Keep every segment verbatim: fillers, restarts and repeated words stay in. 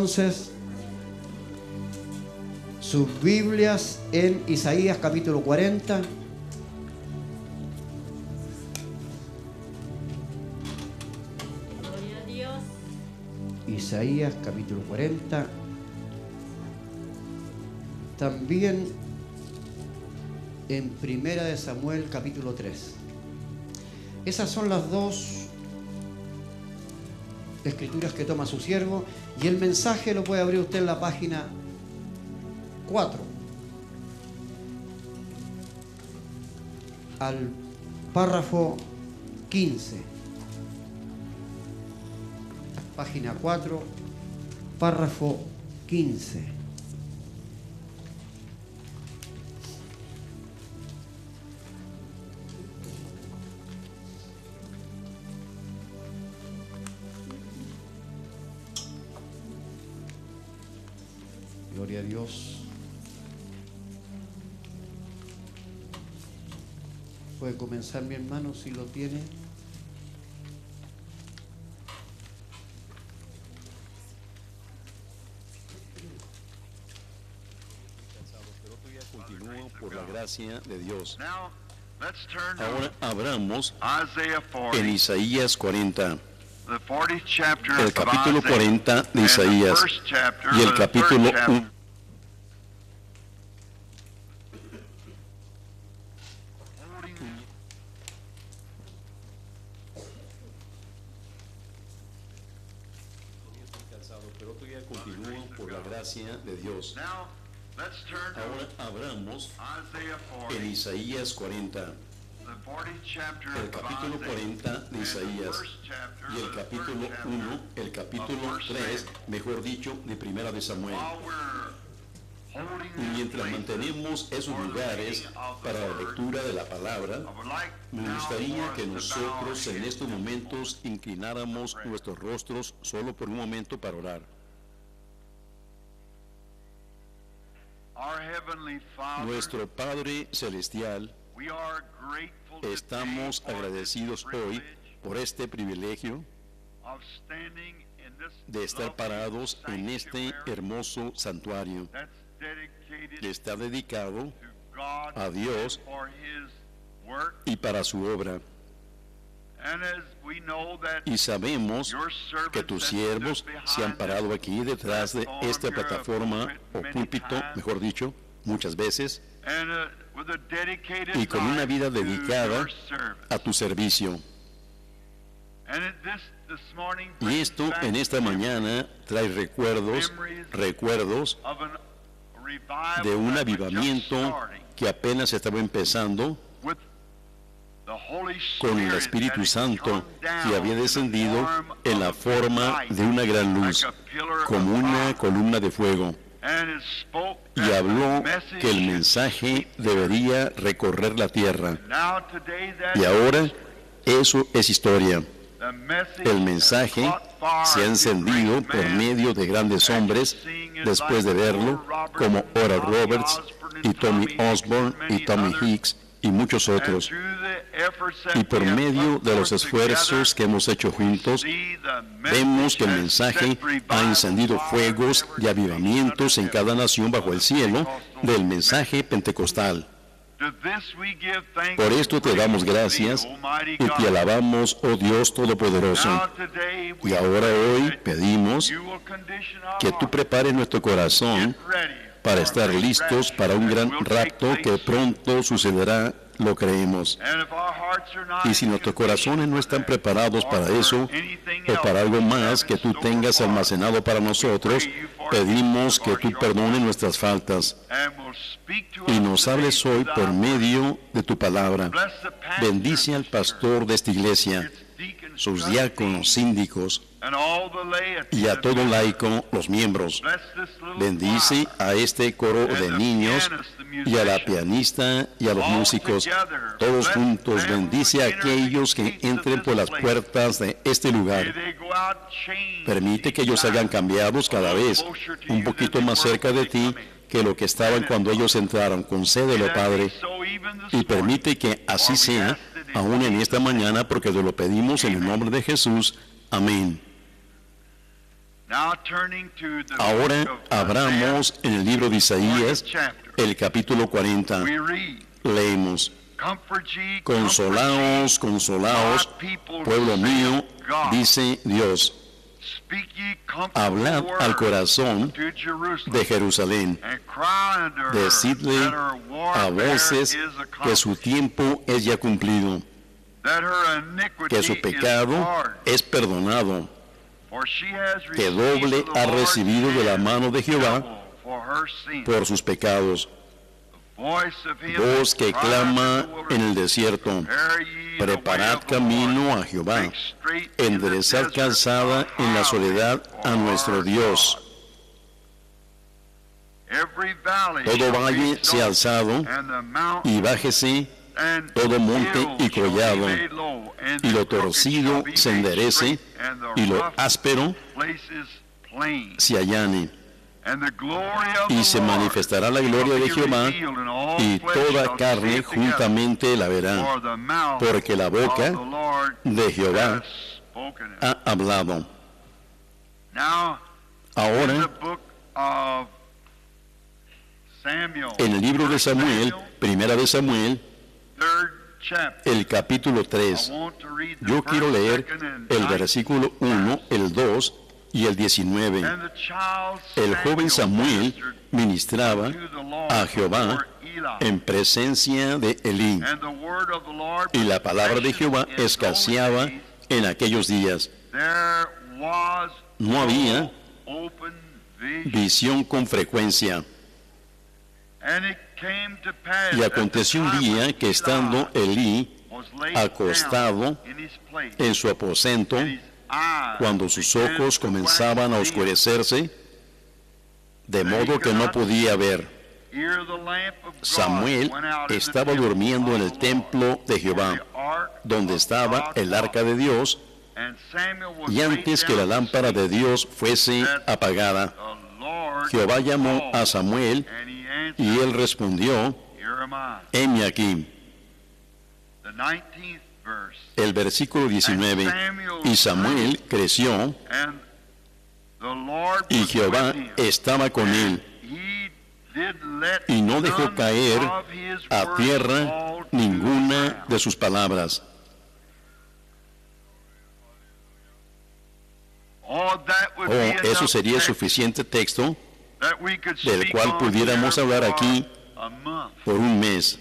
entonces sus Biblias en Isaías capítulo cuarenta. Gloria a Dios. Isaías capítulo cuarenta. También en Primera de Samuel capítulo tres. Esas son las dos escrituras que toma su siervo, y el mensaje lo puede abrir usted en la página cuatro, al párrafo quince. Página cuatro, párrafo quince. Gloria a Dios. Puede comenzar, mi hermano, si lo tiene. Pero todavía continúa por la gracia de Dios. Ahora abramos en Isaías cuarenta. El capítulo cuarenta de Isaías y el capítulo uno. Pero todavía continúa por la gracia de Dios. Ahora abramos en Isaías cuarenta. El capítulo cuarenta de Isaías y el capítulo uno, el capítulo tres, mejor dicho, de Primera de Samuel. Mientras mantenemos esos lugares para la lectura de la palabra, me gustaría que nosotros en estos momentos inclináramos nuestros rostros solo por un momento para orar. Nuestro Padre Celestial, estamos agradecidos hoy por este privilegio de estar parados en este hermoso santuario que está dedicado a Dios y para su obra. Y sabemos que tus siervos se han parado aquí detrás de esta plataforma o púlpito, mejor dicho, muchas veces, y con una vida dedicada a tu servicio. Y esto en esta mañana trae recuerdos, recuerdos de un avivamiento que apenas estaba empezando, con el Espíritu Santo que había descendido en la forma de una gran luz, como una columna de fuego. Y habló que el mensaje debería recorrer la tierra. Y ahora eso es historia. El mensaje se ha encendido por medio de grandes hombres después de verlo, como Oral Roberts y Tommy Osborne y Tommy Hicks y muchos otros. Y por medio de los esfuerzos que hemos hecho juntos, vemos que el mensaje ha encendido fuegos de avivamientos en cada nación bajo el cielo del mensaje pentecostal. Por esto te damos gracias y te alabamos, oh Dios Todopoderoso. Y ahora hoy pedimos que tú prepares nuestro corazón para estar listos para un gran rapto que pronto sucederá, lo creemos. Y si nuestros corazones no están preparados para eso o para algo más que tú tengas almacenado para nosotros, pedimos que tú perdones nuestras faltas y nos hables hoy por medio de tu palabra. Bendice al pastor de esta iglesia, sus diáconos, síndicos y a todo laico, los miembros. Bendice a este coro de niños y a la pianista y a los músicos. Todos juntos, bendice a aquellos que entren por las puertas de este lugar. Permite que ellos hayan cambiados cada vez un poquito más cerca de ti que lo que estaban cuando ellos entraron. Concédelo, Padre, y permite que así sea aún en esta mañana, porque te lo pedimos en el nombre de Jesús. Amén. Ahora abramos en el libro de Isaías, el capítulo cuarenta. Leemos: Consolaos, consolaos, pueblo mío, dice Dios. Hablad al corazón de Jerusalén. Decidle a voces que su tiempo es ya cumplido, que su pecado es perdonado, que doble ha recibido de la mano de Jehová por sus pecados. Voz que clama en el desierto: preparad camino a Jehová, enderezad calzada en la soledad a nuestro Dios. Todo valle sea alzado y bájese, todo monte y collado, y lo torcido se enderece, y lo áspero se allane. Y se manifestará la gloria de Jehová, y toda carne juntamente la verá, porque la boca de Jehová ha hablado. Ahora, en el libro de Samuel, primera de Samuel, el capítulo tres, yo quiero leer el versículo uno, el dos y el diecinueve. El joven Samuel ministraba a Jehová en presencia de Elí, y la palabra de Jehová escaseaba en aquellos días. No había visión con frecuencia. Y aconteció un día que, estando Elí acostado en su aposento, cuando sus ojos comenzaban a oscurecerse, de modo que no podía ver, Samuel estaba durmiendo en el templo de Jehová, donde estaba el arca de Dios, y antes que la lámpara de Dios fuese apagada, Jehová llamó a Samuel, y él respondió: heme aquí. El versículo diecinueve: y Samuel creció, y Jehová estaba con él, y no dejó caer a tierra ninguna de sus palabras. Oh, eso sería suficiente texto del cual pudiéramos hablar aquí por un mes,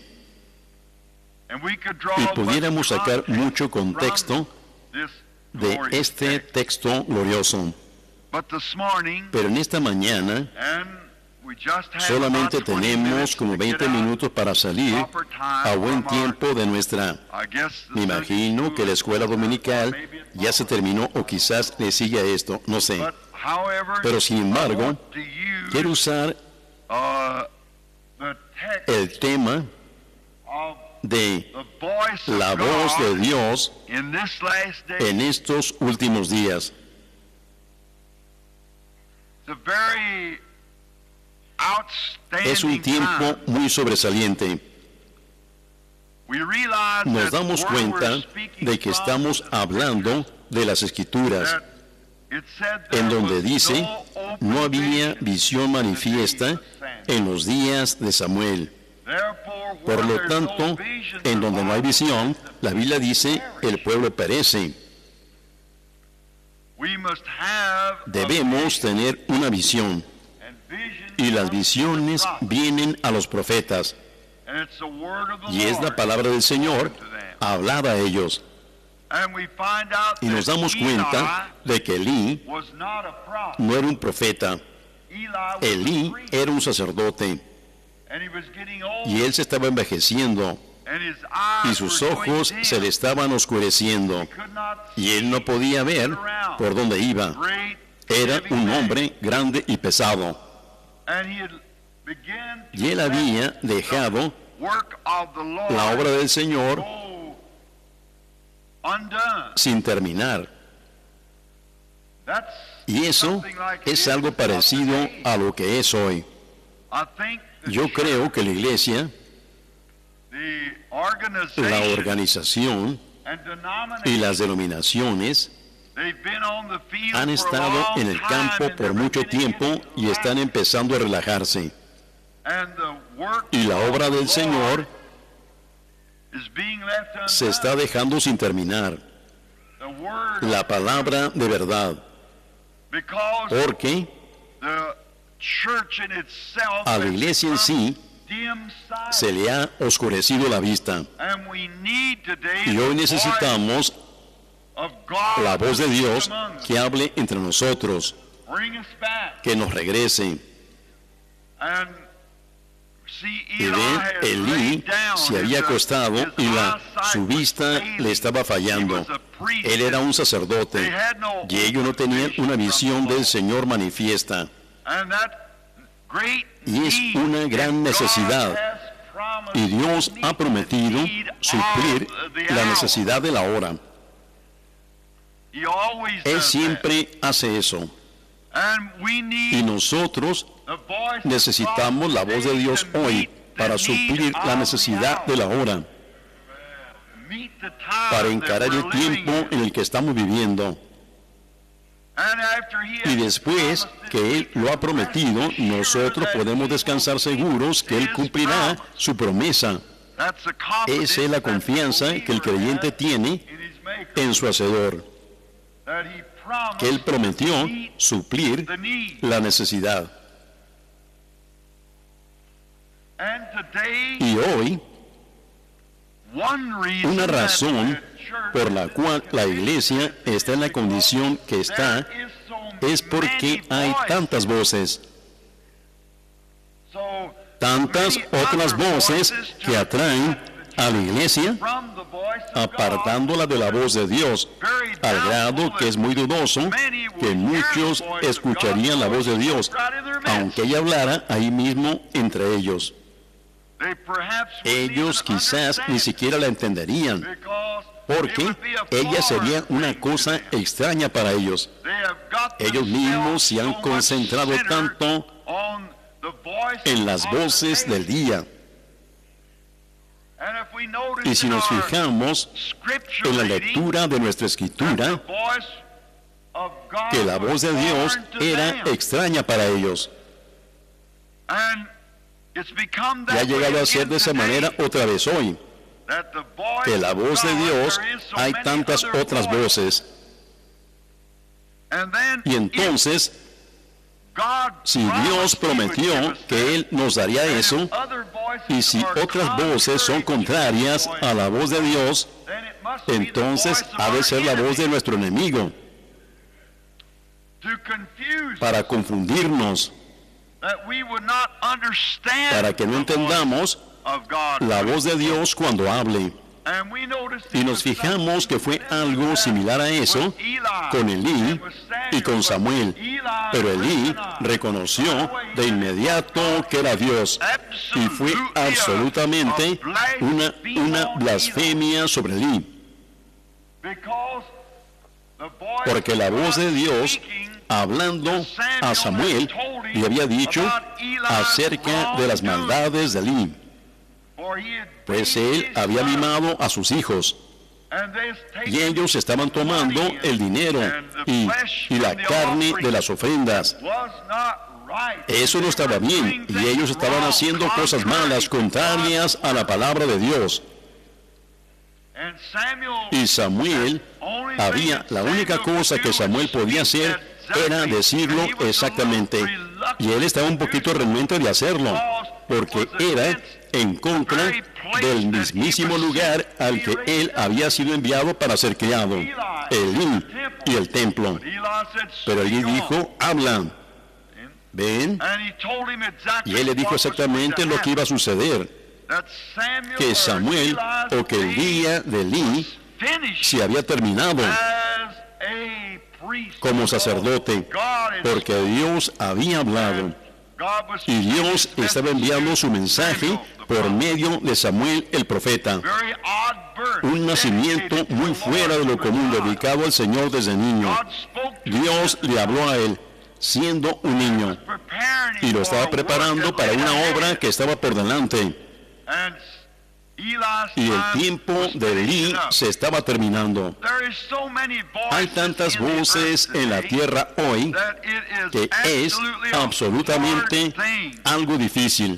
y pudiéramos sacar mucho contexto de este texto glorioso. Pero en esta mañana solamente tenemos como veinte minutos para salir a buen tiempo de nuestra... Me imagino que la escuela dominical ya se terminó, o quizás le sigue a esto, no sé. Pero sin embargo, quiero usar el tema de la voz de Dios en estos últimos días. Es un tiempo muy sobresaliente. Nos damos cuenta de que estamos hablando de las Escrituras, en donde dice: no había visión manifiesta en los días de Samuel. Por lo tanto, en donde no hay visión, la Biblia dice, el pueblo perece. Debemos tener una visión, y las visiones vienen a los profetas, y es la palabra del Señor hablada a ellos. Y nos damos cuenta de que Elí no era un profeta. Elí era un sacerdote, y él se estaba envejeciendo, y sus ojos se le estaban oscureciendo, y él no podía ver por dónde iba. Era un hombre grande y pesado, y él había dejado la obra del Señor sin terminar. Y eso es algo parecido a lo que es hoy. Yo creo que la iglesia, la organización y las denominaciones Han estado en el campo por mucho tiempo y están empezando a relajarse. Y la obra del Señor se está dejando sin terminar. La palabra de verdad. Porque a la iglesia en sí se le ha oscurecido la vista. Y hoy necesitamos la voz de Dios que hable entre nosotros, que nos regrese. Y ven, Elí se había acostado y la, su vista le estaba fallando. Él era un sacerdote y ellos no tenían una visión del Señor manifiesta. Y es una gran necesidad. Y Dios ha prometido suplir la necesidad de la hora. Él siempre hace eso. Y nosotros necesitamos la voz de Dios hoy para suplir la necesidad de la hora, para encarar el tiempo en el que estamos viviendo. Y después que Él lo ha prometido, nosotros podemos descansar seguros que Él cumplirá su promesa. Esa es la confianza que el creyente tiene en su Hacedor, que Él prometió suplir la necesidad. Y hoy, una razón por la cual la iglesia está en la condición que está es porque hay tantas voces, tantas otras voces que atraen a la iglesia, apartándola de la voz de Dios, al grado que es muy dudoso que muchos escucharían la voz de Dios, aunque ella hablara ahí mismo entre ellos. Ellos quizás ni siquiera la entenderían, porque ella sería una cosa extraña para ellos. Ellos mismos se han concentrado tanto en las voces del día. Y si nos fijamos en la lectura de nuestra escritura, que la voz de Dios era extraña para ellos. Y ha llegado a ser de esa manera otra vez hoy, que la voz de Dios hay tantas otras voces. Y entonces, si Dios prometió que Él nos daría eso, y si otras voces son contrarias a la voz de Dios, entonces ha de ser la voz de nuestro enemigo, para confundirnos, para que no entendamos la voz de Dios cuando hable. Y nos fijamos que fue algo similar a eso con Elí y con Samuel. Pero Elí reconoció de inmediato que era Dios, y fue absolutamente una, una blasfemia sobre Elí, porque la voz de Dios hablando a Samuel le había dicho acerca de las maldades de Elí, pues él había mimado a sus hijos, y ellos estaban tomando el dinero y, y la carne de las ofrendas. Eso no estaba bien, y ellos estaban haciendo cosas malas, contrarias a la palabra de Dios. Y Samuel, había, la única cosa que Samuel podía hacer era decirlo exactamente, y él estaba un poquito renuente de hacerlo, porque era en contra del mismísimo lugar al que él había sido enviado para ser criado, Elí y el templo. Pero Elí dijo, habla. ¿Ven? Y él le dijo exactamente lo que iba a suceder, que Samuel, o que el día de Elí se había terminado como sacerdote, porque Dios había hablado, y Dios estaba enviando su mensaje por medio de Samuel el profeta. Un nacimiento muy fuera de lo común, dedicado al Señor desde niño. Dios le habló a él siendo un niño, y lo estaba preparando para una obra que estaba por delante. y el tiempo de Elí se estaba terminando. Hay tantas voces en la tierra hoy que es absolutamente algo difícil,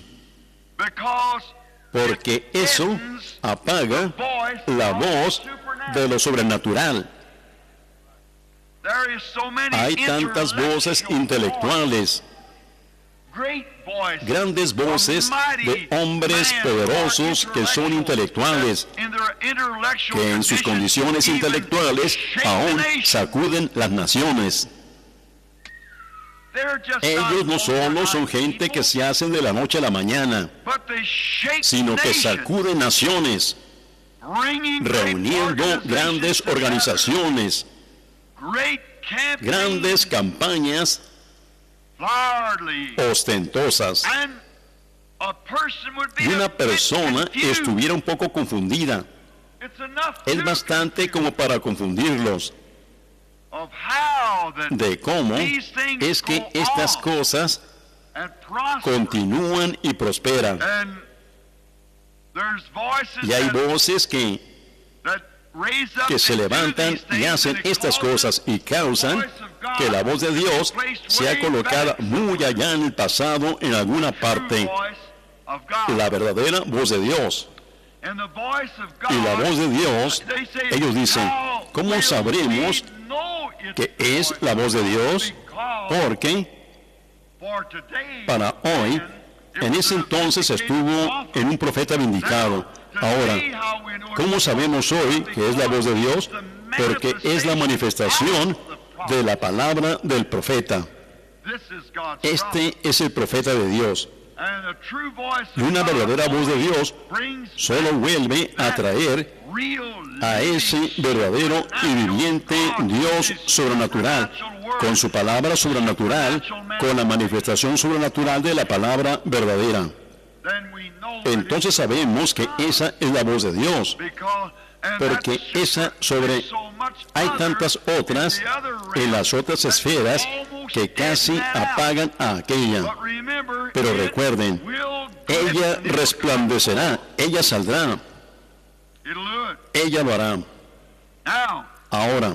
porque eso apaga la voz de lo sobrenatural. Hay tantas voces intelectuales, grandes voces de hombres poderosos que son intelectuales, que en sus condiciones intelectuales aún sacuden las naciones. Ellos no solo son gente que se hacen de la noche a la mañana, sino que sacuden naciones, reuniendo grandes organizaciones, grandes campañas ostentosas. Y una persona estuviera un poco confundida. Es bastante como para confundirlos de cómo es que estas cosas continúan y prosperan. Y hay voces que, que se levantan y hacen estas cosas y causan que la voz de Dios sea colocada muy allá en el pasado en alguna parte. La verdadera voz de Dios. Y la voz de Dios, ellos dicen, ¿cómo sabremos que es la voz de Dios? Porque para hoy, en ese entonces estuvo en un profeta vindicado. Ahora, ¿cómo sabemos hoy que es la voz de Dios? Porque es la manifestación de la palabra del profeta. Este es el profeta de Dios. Y una verdadera voz de Dios solo vuelve a traer a ese verdadero y viviente Dios sobrenatural, con su palabra sobrenatural, con la manifestación sobrenatural de la palabra verdadera. Entonces sabemos que esa es la voz de Dios, porque esa sobre... Hay tantas otras en las otras esferas que casi apagan a aquella. Pero recuerden, ella resplandecerá, ella saldrá, ella lo hará. Ahora,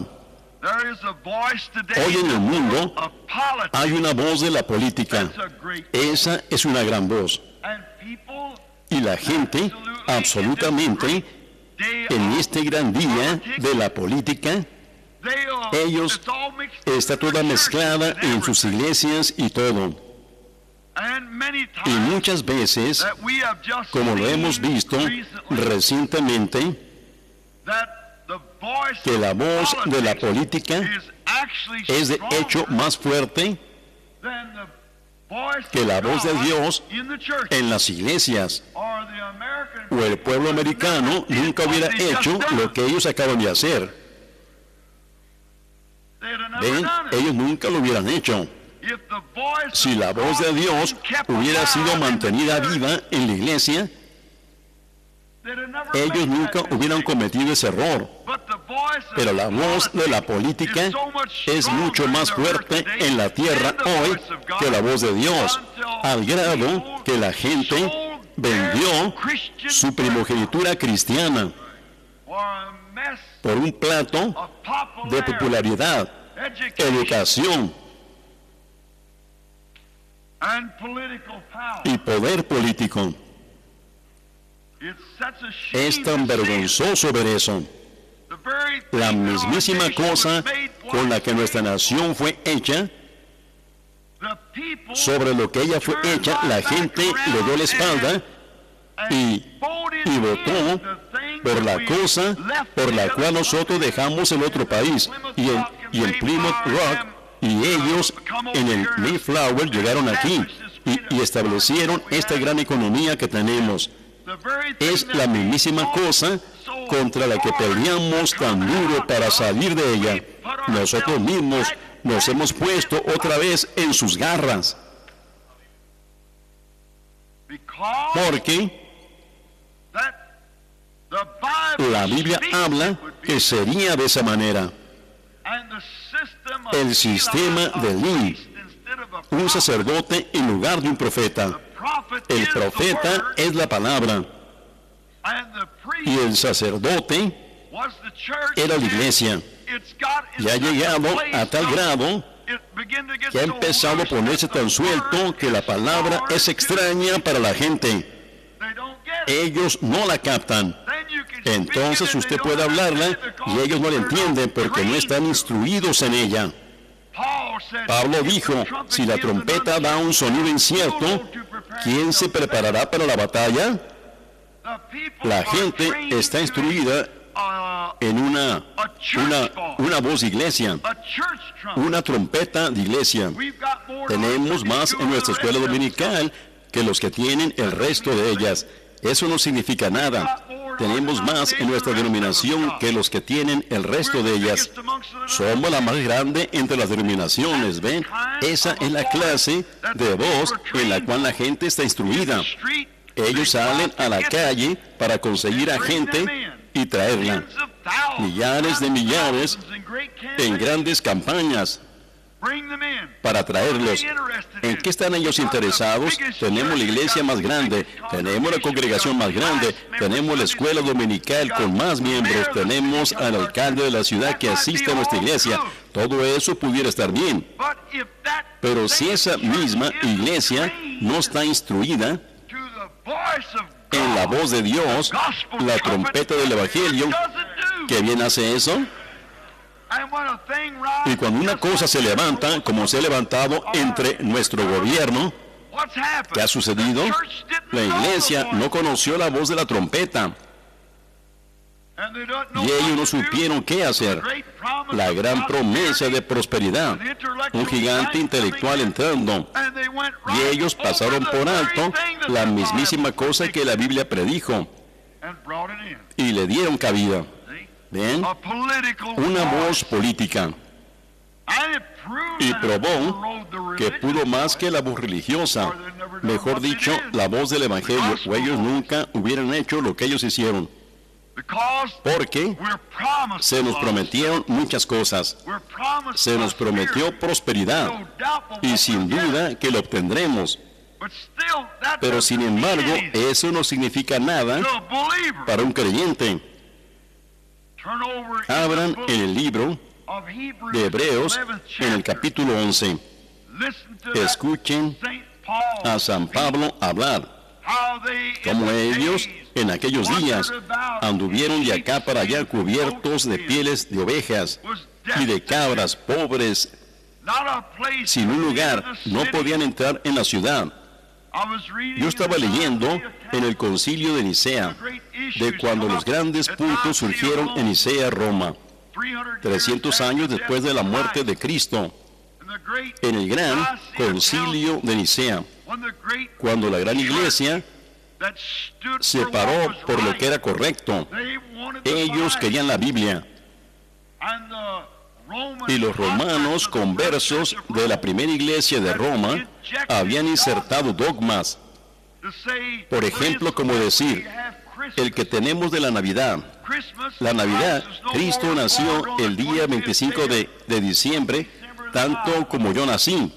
hoy en el mundo hay una voz de la política. Esa es una gran voz. Y la gente, absolutamente, en este gran día de la política, ellos, está toda mezclada en sus iglesias y todo. Y muchas veces, como lo hemos visto recientemente, que la voz de la política es de hecho más fuerte que la voz de Dios en las iglesias, o el pueblo americano nunca hubiera hecho lo que ellos acaban de hacer. ¿Ven? Ellos nunca lo hubieran hecho. Si la voz de Dios hubiera sido mantenida viva en la iglesia, ellos nunca hubieran cometido ese error. Pero la voz de la política es mucho más fuerte en la tierra hoy que la voz de Dios, al grado que la gente vendió su primogenitura cristiana por un plato de popularidad, educación y poder político. Es tan vergonzoso ver eso. La mismísima cosa con la que nuestra nación fue hecha, sobre lo que ella fue hecha, la gente le dio la espalda y, y votó por la cosa por la cual nosotros dejamos el otro país, y en, y en Plymouth Rock, y ellos en el Mayflower llegaron aquí y, y establecieron esta gran economía que tenemos. Es la mismísima cosa contra la que peleamos tan duro para salir de ella. Nosotros mismos nos hemos puesto otra vez en sus garras. Porque la Biblia habla que sería de esa manera. El sistema de Elí, un sacerdote en lugar de un profeta. El profeta es la palabra. Y el sacerdote era la iglesia. Y ha llegado a tal grado que ha empezado a ponerse tan suelto que la palabra es extraña para la gente. Ellos no la captan. Entonces usted puede hablarla y ellos no la entienden porque no están instruidos en ella. Pablo dijo, si la trompeta da un sonido incierto, ¿quién se preparará para la batalla? La gente está instruida en una, una, una voz de iglesia, una trompeta de iglesia. Tenemos más en nuestra escuela dominical que los que tienen el resto de ellas. Eso no significa nada. Tenemos más en nuestra denominación que los que tienen el resto de ellas. Somos la más grande entre las denominaciones, ¿ven? Esa es la clase de voz en la cual la gente está instruida. Ellos salen a la calle para conseguir a gente y traerla. Millares de millares en grandes campañas para traerlos. ¿En qué están ellos interesados? Tenemos la iglesia más grande, tenemos la congregación más grande, tenemos la escuela dominical con más miembros, tenemos al alcalde de la ciudad que asiste a nuestra iglesia. Todo eso pudiera estar bien. Pero si esa misma iglesia no está instruida en la voz de Dios, la trompeta del Evangelio, ¿qué bien hace eso? Y cuando una cosa se levanta, como se ha levantado entre nuestro gobierno, ¿qué ha sucedido? La iglesia no conoció la voz de la trompeta. Y ellos no supieron qué hacer. La gran promesa de prosperidad, un gigante intelectual entrando. Y ellos pasaron por alto la mismísima cosa que la Biblia predijo. Y le dieron cabida. ¿Ven? Una voz política. Y probó que pudo más que la voz religiosa. Mejor dicho, la voz del Evangelio. O ellos nunca hubieran hecho lo que ellos hicieron. Porque se nos prometieron muchas cosas. Se nos prometió prosperidad. Y sin duda que lo obtendremos. Pero sin embargo, eso no significa nada para un creyente. Abran en el libro de Hebreos, en el capítulo once. Escuchen a San Pablo hablar. Como ellos en aquellos días anduvieron de acá para allá cubiertos de pieles de ovejas y de cabras, pobres, sin un lugar, no podían entrar en la ciudad. Yo estaba leyendo en el concilio de Nicea, de cuando los grandes puntos surgieron en Nicea, Roma, trescientos años después de la muerte de Cristo, en el gran concilio de Nicea, cuando la gran iglesia se paró por lo que era correcto. Ellos querían la Biblia. Y los romanos conversos de la primera iglesia de Roma habían insertado dogmas. Por ejemplo, como decir, el que tenemos de la Navidad. La Navidad, Cristo nació el día veinticinco de, de diciembre, tanto como yo nací.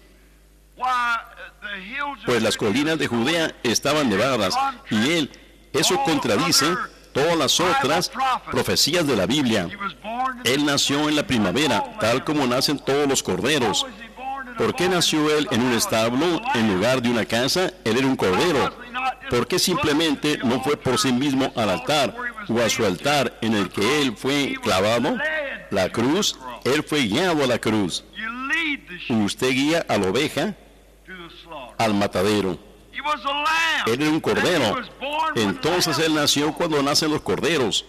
Pues las colinas de Judea estaban nevadas, y él, eso contradice todas las otras profecías de la Biblia. Él nació en la primavera, tal como nacen todos los corderos. ¿Por qué nació él en un establo en lugar de una casa? Él era un cordero. ¿Por qué simplemente no fue por sí mismo al altar o a su altar en el que él fue clavado? La cruz, él fue guiado a la cruz. Usted guía a la oveja al matadero. Él era un cordero. Entonces él nació cuando nacen los corderos.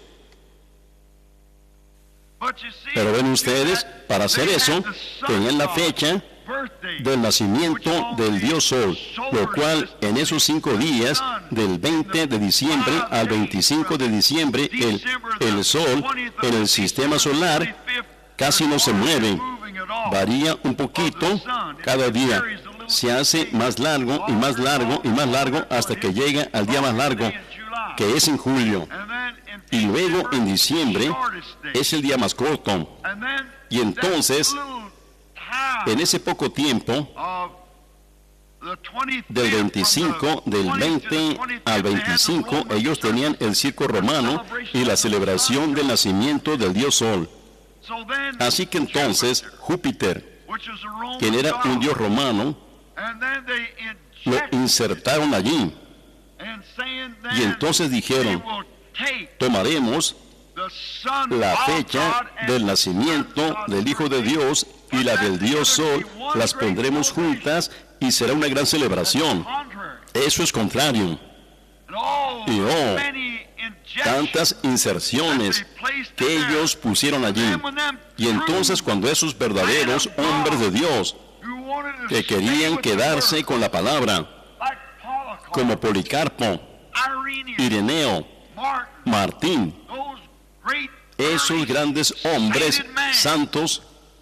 Pero ven ustedes, para hacer eso, tenían la fecha del nacimiento del Dios Sol, lo cual en esos cinco días, del veinte de diciembre al veinticinco de diciembre, el, el Sol en el sistema solar casi no se mueve, varía un poquito cada día. Se hace más largo y más largo y más largo hasta que llega al día más largo, que es en julio. Y luego en diciembre es el día más corto. Y entonces, en ese poco tiempo, del veinticinco, del veinte al veinticinco, ellos tenían el circo romano y la celebración del nacimiento del dios Sol. Así que entonces Júpiter, quien era un dios romano, lo insertaron allí. Y entonces dijeron, tomaremos la fecha del nacimiento del Hijo de Dios y la del dios Sol, las pondremos juntas y será una gran celebración. Eso es contrario. Y oh, tantas inserciones que ellos pusieron allí. Y entonces cuando esos verdaderos hombres de Dios que querían quedarse con la palabra, como Policarpo, Ireneo, Martín, esos grandes hombres santos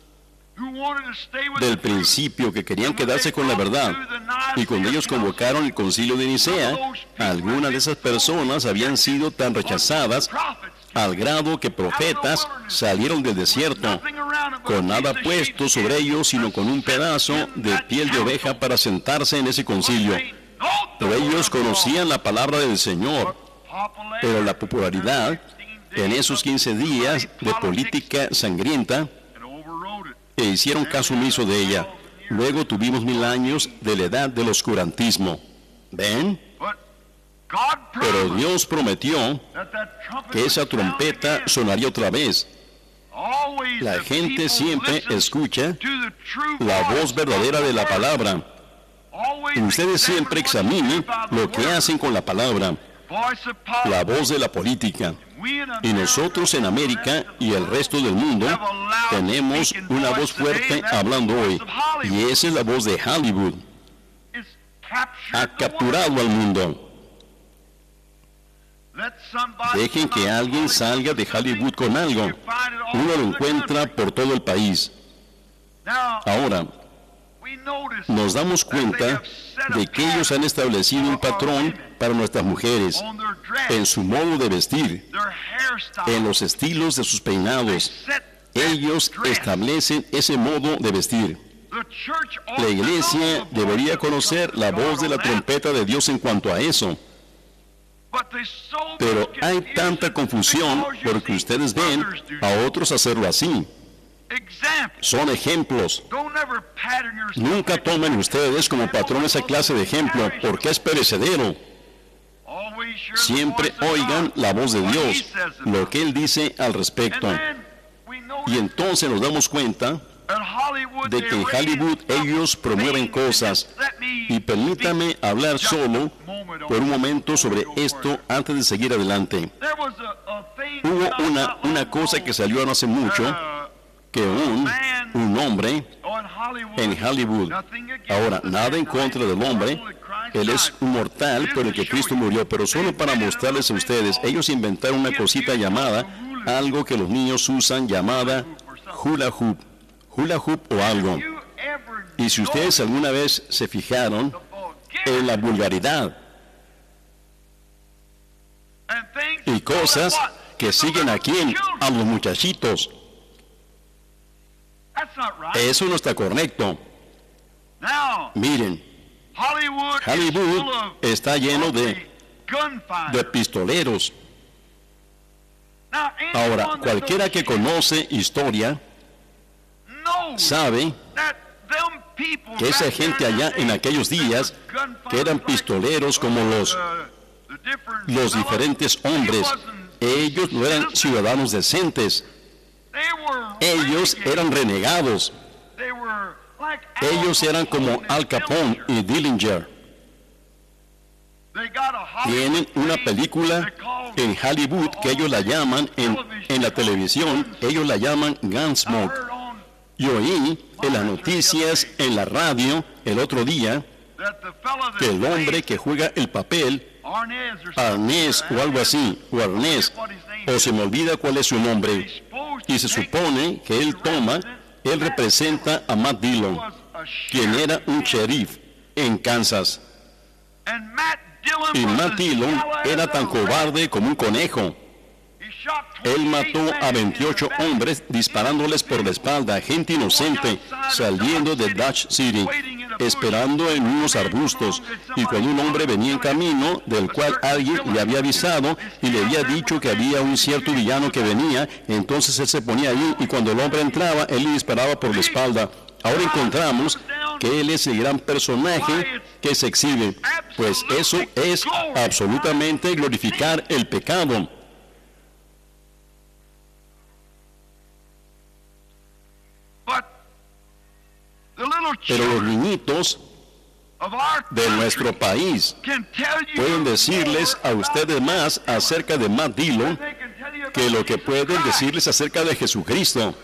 del principio que querían quedarse con la verdad, y cuando ellos convocaron el concilio de Nicea, algunas de esas personas habían sido tan rechazadas al grado que profetas salieron del desierto con nada puesto sobre ellos sino con un pedazo de piel de oveja para sentarse en ese concilio. Pero ellos conocían la palabra del Señor, pero la popularidad en esos quince días de política sangrienta, e hicieron caso omiso de ella. Luego tuvimos mil años de la edad del oscurantismo. ¿Ven? Pero Dios prometió que esa trompeta sonaría otra vez. La gente siempre escucha la voz verdadera de la palabra. Ustedes siempre examinen lo que hacen con la palabra, la voz de la política. Y nosotros en América y el resto del mundo tenemos una voz fuerte hablando hoy. Y esa es la voz de Hollywood. Ha capturado al mundo. Dejen que alguien salga de Hollywood con algo. Uno lo encuentra por todo el país. Ahora, nos damos cuenta de que ellos han establecido un patrón para nuestras mujeres, en su modo de vestir, en los estilos de sus peinados. Ellos establecen ese modo de vestir. La iglesia debería conocer la voz de la trompeta de Dios en cuanto a eso. Pero hay tanta confusión porque ustedes ven a otros hacerlo así. Son ejemplos. Nunca tomen ustedes como patrón esa clase de ejemplo, porque es perecedero. Siempre oigan la voz de Dios, lo que Él dice al respecto. Y entonces nos damos cuenta de que en Hollywood ellos promueven cosas. Y permítame hablar solo por un momento sobre esto antes de seguir adelante. Hubo una, una cosa que salió no hace mucho, que un, un hombre en Hollywood, ahora nada en contra del hombre, él es un mortal por el que Cristo murió, pero solo para mostrarles a ustedes, ellos inventaron una cosita llamada, algo que los niños usan llamada hula hoop, hula hoop o algo. Y si ustedes alguna vez se fijaron en la vulgaridad y cosas que siguen aquí en, a los muchachitos, eso no está correcto. Miren, Hollywood está lleno de, de pistoleros. Ahora, cualquiera que conoce historia sabe que esa gente allá en aquellos días, que eran pistoleros como los, los diferentes hombres, ellos no eran ciudadanos decentes. Ellos eran renegados. Ellos eran como Al Capone y Dillinger. Tienen una película en Hollywood que ellos la llaman, en, en la televisión, ellos la llaman Gunsmoke. Y oí en las noticias, en la radio, el otro día, que el hombre que juega el papel, Arnés o algo así, o Arnés, o se me olvida cuál es su nombre, y se supone que él toma, él representa a Matt Dillon, quien era un sheriff en Kansas. Y Matt Dillon era tan cobarde como un conejo. Él mató a veintiocho hombres disparándoles por la espalda, gente inocente, saliendo de Dodge City. esperando en unos arbustos, y cuando un hombre venía en camino, del cual alguien le había avisado y le había dicho que había un cierto villano que venía, entonces él se ponía ahí, y cuando el hombre entraba, él le disparaba por la espalda. Ahora encontramos que él es el gran personaje que se exhibe, pues eso es absolutamente glorificar el pecado. Pero los niñitos de nuestro país pueden decirles a ustedes más acerca de Matt Dillon que lo que pueden decirles acerca de Jesucristo.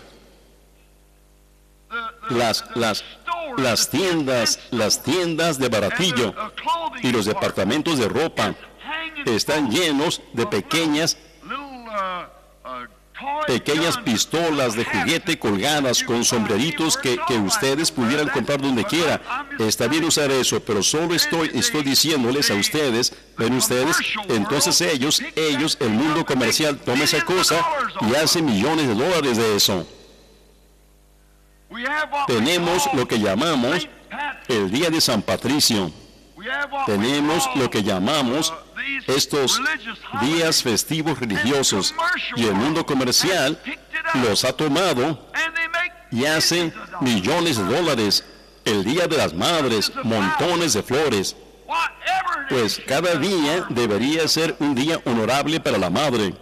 Las, las, las tiendas, las tiendas de baratillo y los departamentos de ropa están llenos de pequeñas pequeñas pistolas de juguete colgadas con sombreritos que, que ustedes pudieran comprar donde quiera. Está bien usar eso, pero solo estoy, estoy diciéndoles a ustedes, ven ustedes, entonces ellos, ellos, el mundo comercial toma esa cosa y hace millones de dólares de eso. Tenemos lo que llamamos el Día de San Patricio. Tenemos lo que llamamos estos días festivos religiosos, y el mundo comercial los ha tomado y hace millones de dólares. El Día de las Madres, montones de flores. Pues cada día debería ser un día honorable para la madre.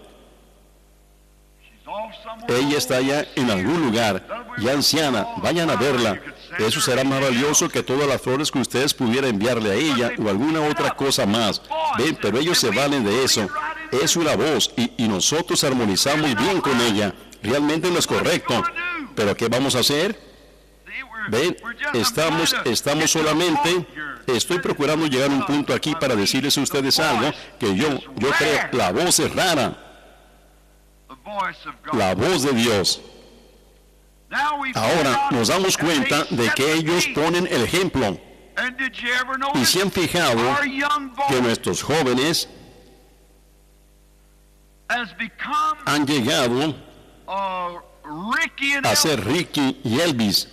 Ella está allá en algún lugar, ya anciana, vayan a verla. Eso será más valioso que todas las flores que ustedes pudieran enviarle a ella o alguna otra cosa más. Ven, pero ellos se valen de eso. Es una voz y, y nosotros armonizamos bien con ella. Realmente no es correcto. ¿Pero qué vamos a hacer? Ven, estamos, estamos solamente... Estoy procurando llegar a un punto aquí para decirles a ustedes algo que yo, yo creo, la voz es rara. La voz de Dios. Ahora nos damos cuenta de que ellos ponen el ejemplo. Y se han fijado que nuestros jóvenes han llegado a ser Ricky y Elvis.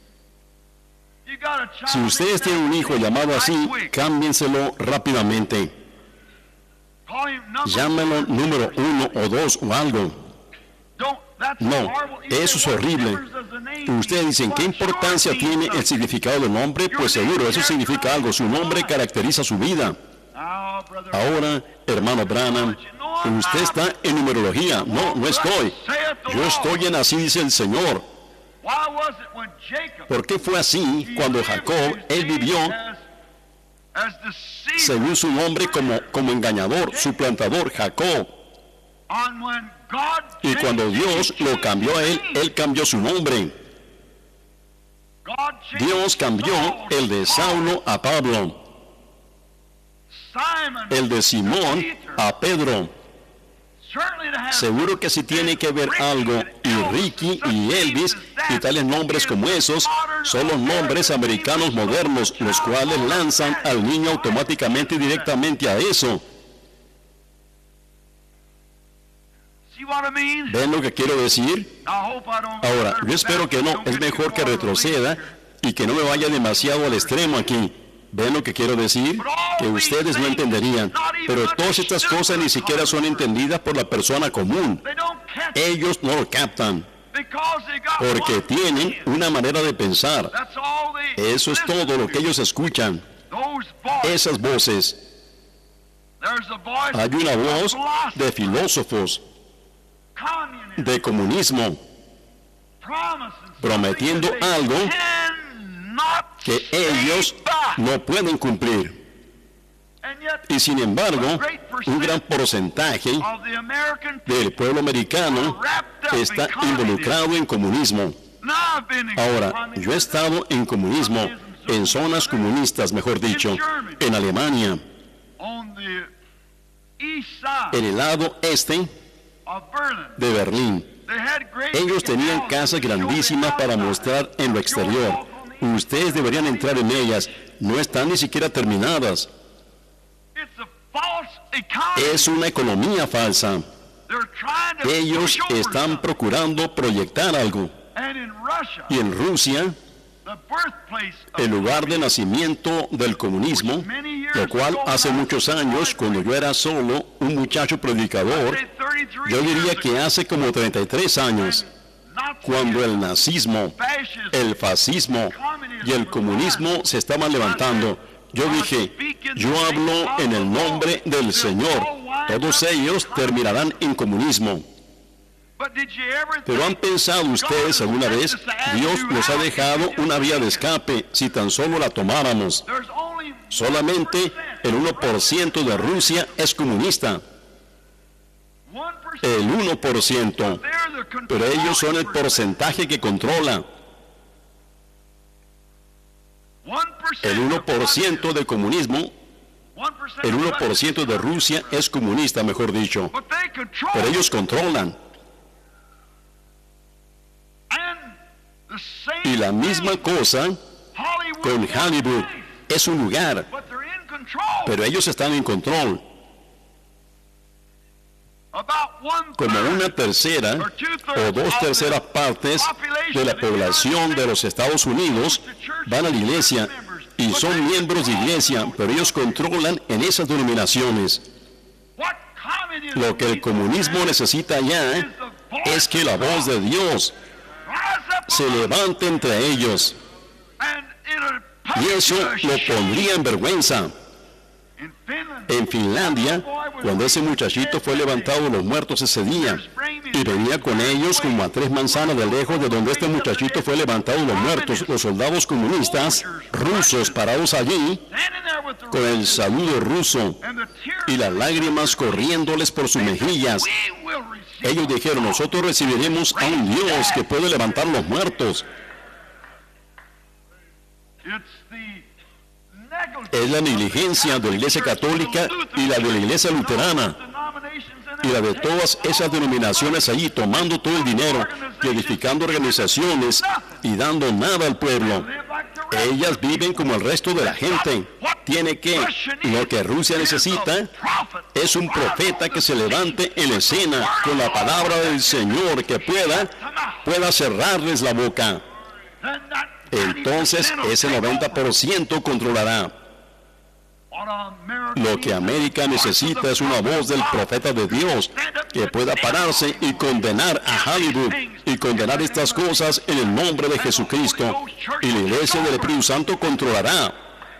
Si ustedes tienen un hijo llamado así, cámbienselo rápidamente. Llámenlo número uno o dos o algo. No, eso es horrible. Ustedes dicen, ¿qué importancia tiene el significado del nombre? Pues seguro, eso significa algo. Su nombre caracteriza su vida. Ahora, hermano Branham, usted está en numerología. No, no estoy. Yo estoy en así dice el Señor. ¿Por qué fue así cuando Jacob, él vivió según su nombre como, como engañador, suplantador, Jacob? Y cuando Dios lo cambió a él, él cambió su nombre. Dios cambió el de Saulo a Pablo, el de Simón a Pedro. Seguro que si tiene que ver algo, y Ricky y Elvis y tales nombres como esos son los nombres americanos modernos, los cuales lanzan al niño automáticamente y directamente a eso. ¿Ven lo que quiero decir? Ahora, yo espero que no, es mejor que retroceda y que no me vaya demasiado al extremo aquí. ¿Ven lo que quiero decir? Que ustedes no entenderían. Pero todas estas cosas ni siquiera son entendidas por la persona común. Ellos no lo captan. Porque tienen una manera de pensar. Eso es todo lo que ellos escuchan. Esas voces. Hay una voz de filósofos, de comunismo, prometiendo algo que ellos no pueden cumplir. Y sin embargo, un gran porcentaje del pueblo americano está involucrado en comunismo. Ahora, yo he estado en comunismo, en zonas comunistas, mejor dicho, en Alemania, en el lado este de Berlín. Ellos tenían casas grandísimas para mostrar en lo exterior. Ustedes deberían entrar en ellas. No están ni siquiera terminadas. Es una economía falsa. Ellos están procurando proyectar algo. Y en Rusia, el lugar de nacimiento del comunismo, lo cual hace muchos años, cuando yo era solo un muchacho predicador, yo diría que hace como treinta y tres años, cuando el nazismo, el fascismo y el comunismo se estaban levantando, yo dije, yo hablo en el nombre del Señor, todos ellos terminarán en comunismo. Pero ¿han pensado ustedes alguna vez? Dios nos ha dejado una vía de escape si tan solo la tomáramos. Solamente el uno por ciento de Rusia es comunista. El uno por ciento. Pero ellos son el porcentaje que controla. El uno por ciento de comunismo, el uno por ciento de Rusia es comunista, mejor dicho. Pero ellos controlan. Y la misma cosa con Hollywood. Es un lugar, pero ellos están en control. Como una tercera o dos terceras partes de la población de los Estados Unidos van a la iglesia y son miembros de iglesia, pero ellos controlan en esas denominaciones. Lo que el comunismo necesita ya es que la voz de Dios se levante entre ellos. Y eso lo pondría en vergüenza. En Finlandia, cuando ese muchachito fue levantado de los muertos ese día, y venía con ellos como a tres manzanas de lejos de donde este muchachito fue levantado de los muertos, los soldados comunistas rusos parados allí, con el saludo ruso y las lágrimas corriéndoles por sus mejillas, ellos dijeron, nosotros recibiremos a un Dios que puede levantar los muertos. Es la negligencia de la Iglesia Católica y la de la Iglesia Luterana y la de todas esas denominaciones allí, tomando todo el dinero y edificando organizaciones y dando nada al pueblo. Ellas viven como el resto de la gente. Tiene que, lo que Rusia necesita es un profeta que se levante en la escena con la palabra del Señor, que pueda, pueda cerrarles la boca. Entonces ese noventa por ciento controlará. Lo que América necesita es una voz del profeta de Dios que pueda pararse y condenar a Hollywood y condenar estas cosas en el nombre de Jesucristo. Y la iglesia del Espíritu Santo controlará.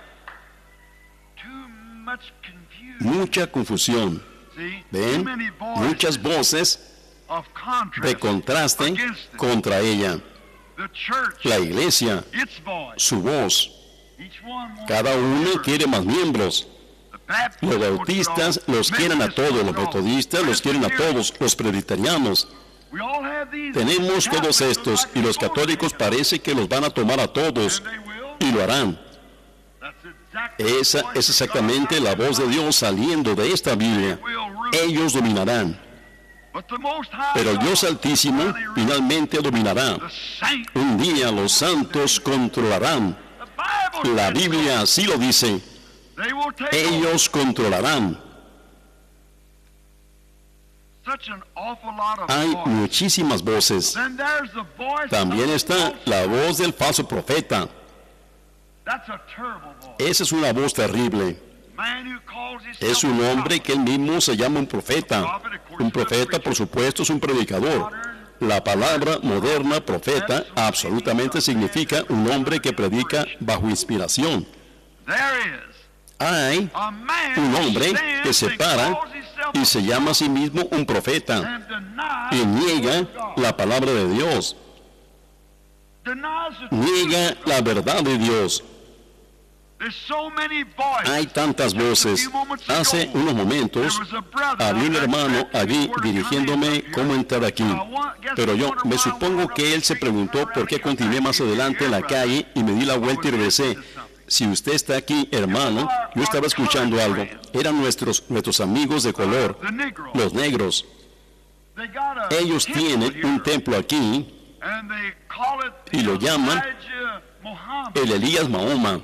Mucha confusión. ¿Ven? Muchas voces de contraste contra ella. La iglesia, su voz. Cada uno quiere más miembros. Los bautistas los quieren a todos, los metodistas los quieren a todos, los presbiterianos. Tenemos todos estos y los católicos parece que los van a tomar a todos y lo harán. Esa es exactamente la voz de Dios saliendo de esta Biblia. Ellos dominarán. Pero el Dios Altísimo finalmente dominará. Un día los santos controlarán. La Biblia así lo dice. Ellos controlarán. Hay muchísimas voces. También está la voz del falso profeta. Esa es una voz terrible. Es un hombre que él mismo se llama un profeta. Un profeta, por supuesto, es un predicador. La palabra moderna, profeta, absolutamente significa un hombre que predica bajo inspiración. Hay un hombre que se para y se llama a sí mismo un profeta y niega la palabra de Dios. Niega la verdad de Dios. Hay tantas voces. Hace unos momentos había un hermano allí dirigiéndome cómo entrar aquí, pero yo me supongo que él se preguntó por qué continué más adelante en la calle y me di la vuelta y regresé. Si usted está aquí, hermano, yo estaba escuchando algo. Eran nuestros, nuestros amigos de color, los negros. Ellos tienen un templo aquí y lo llaman el Elías Mahoma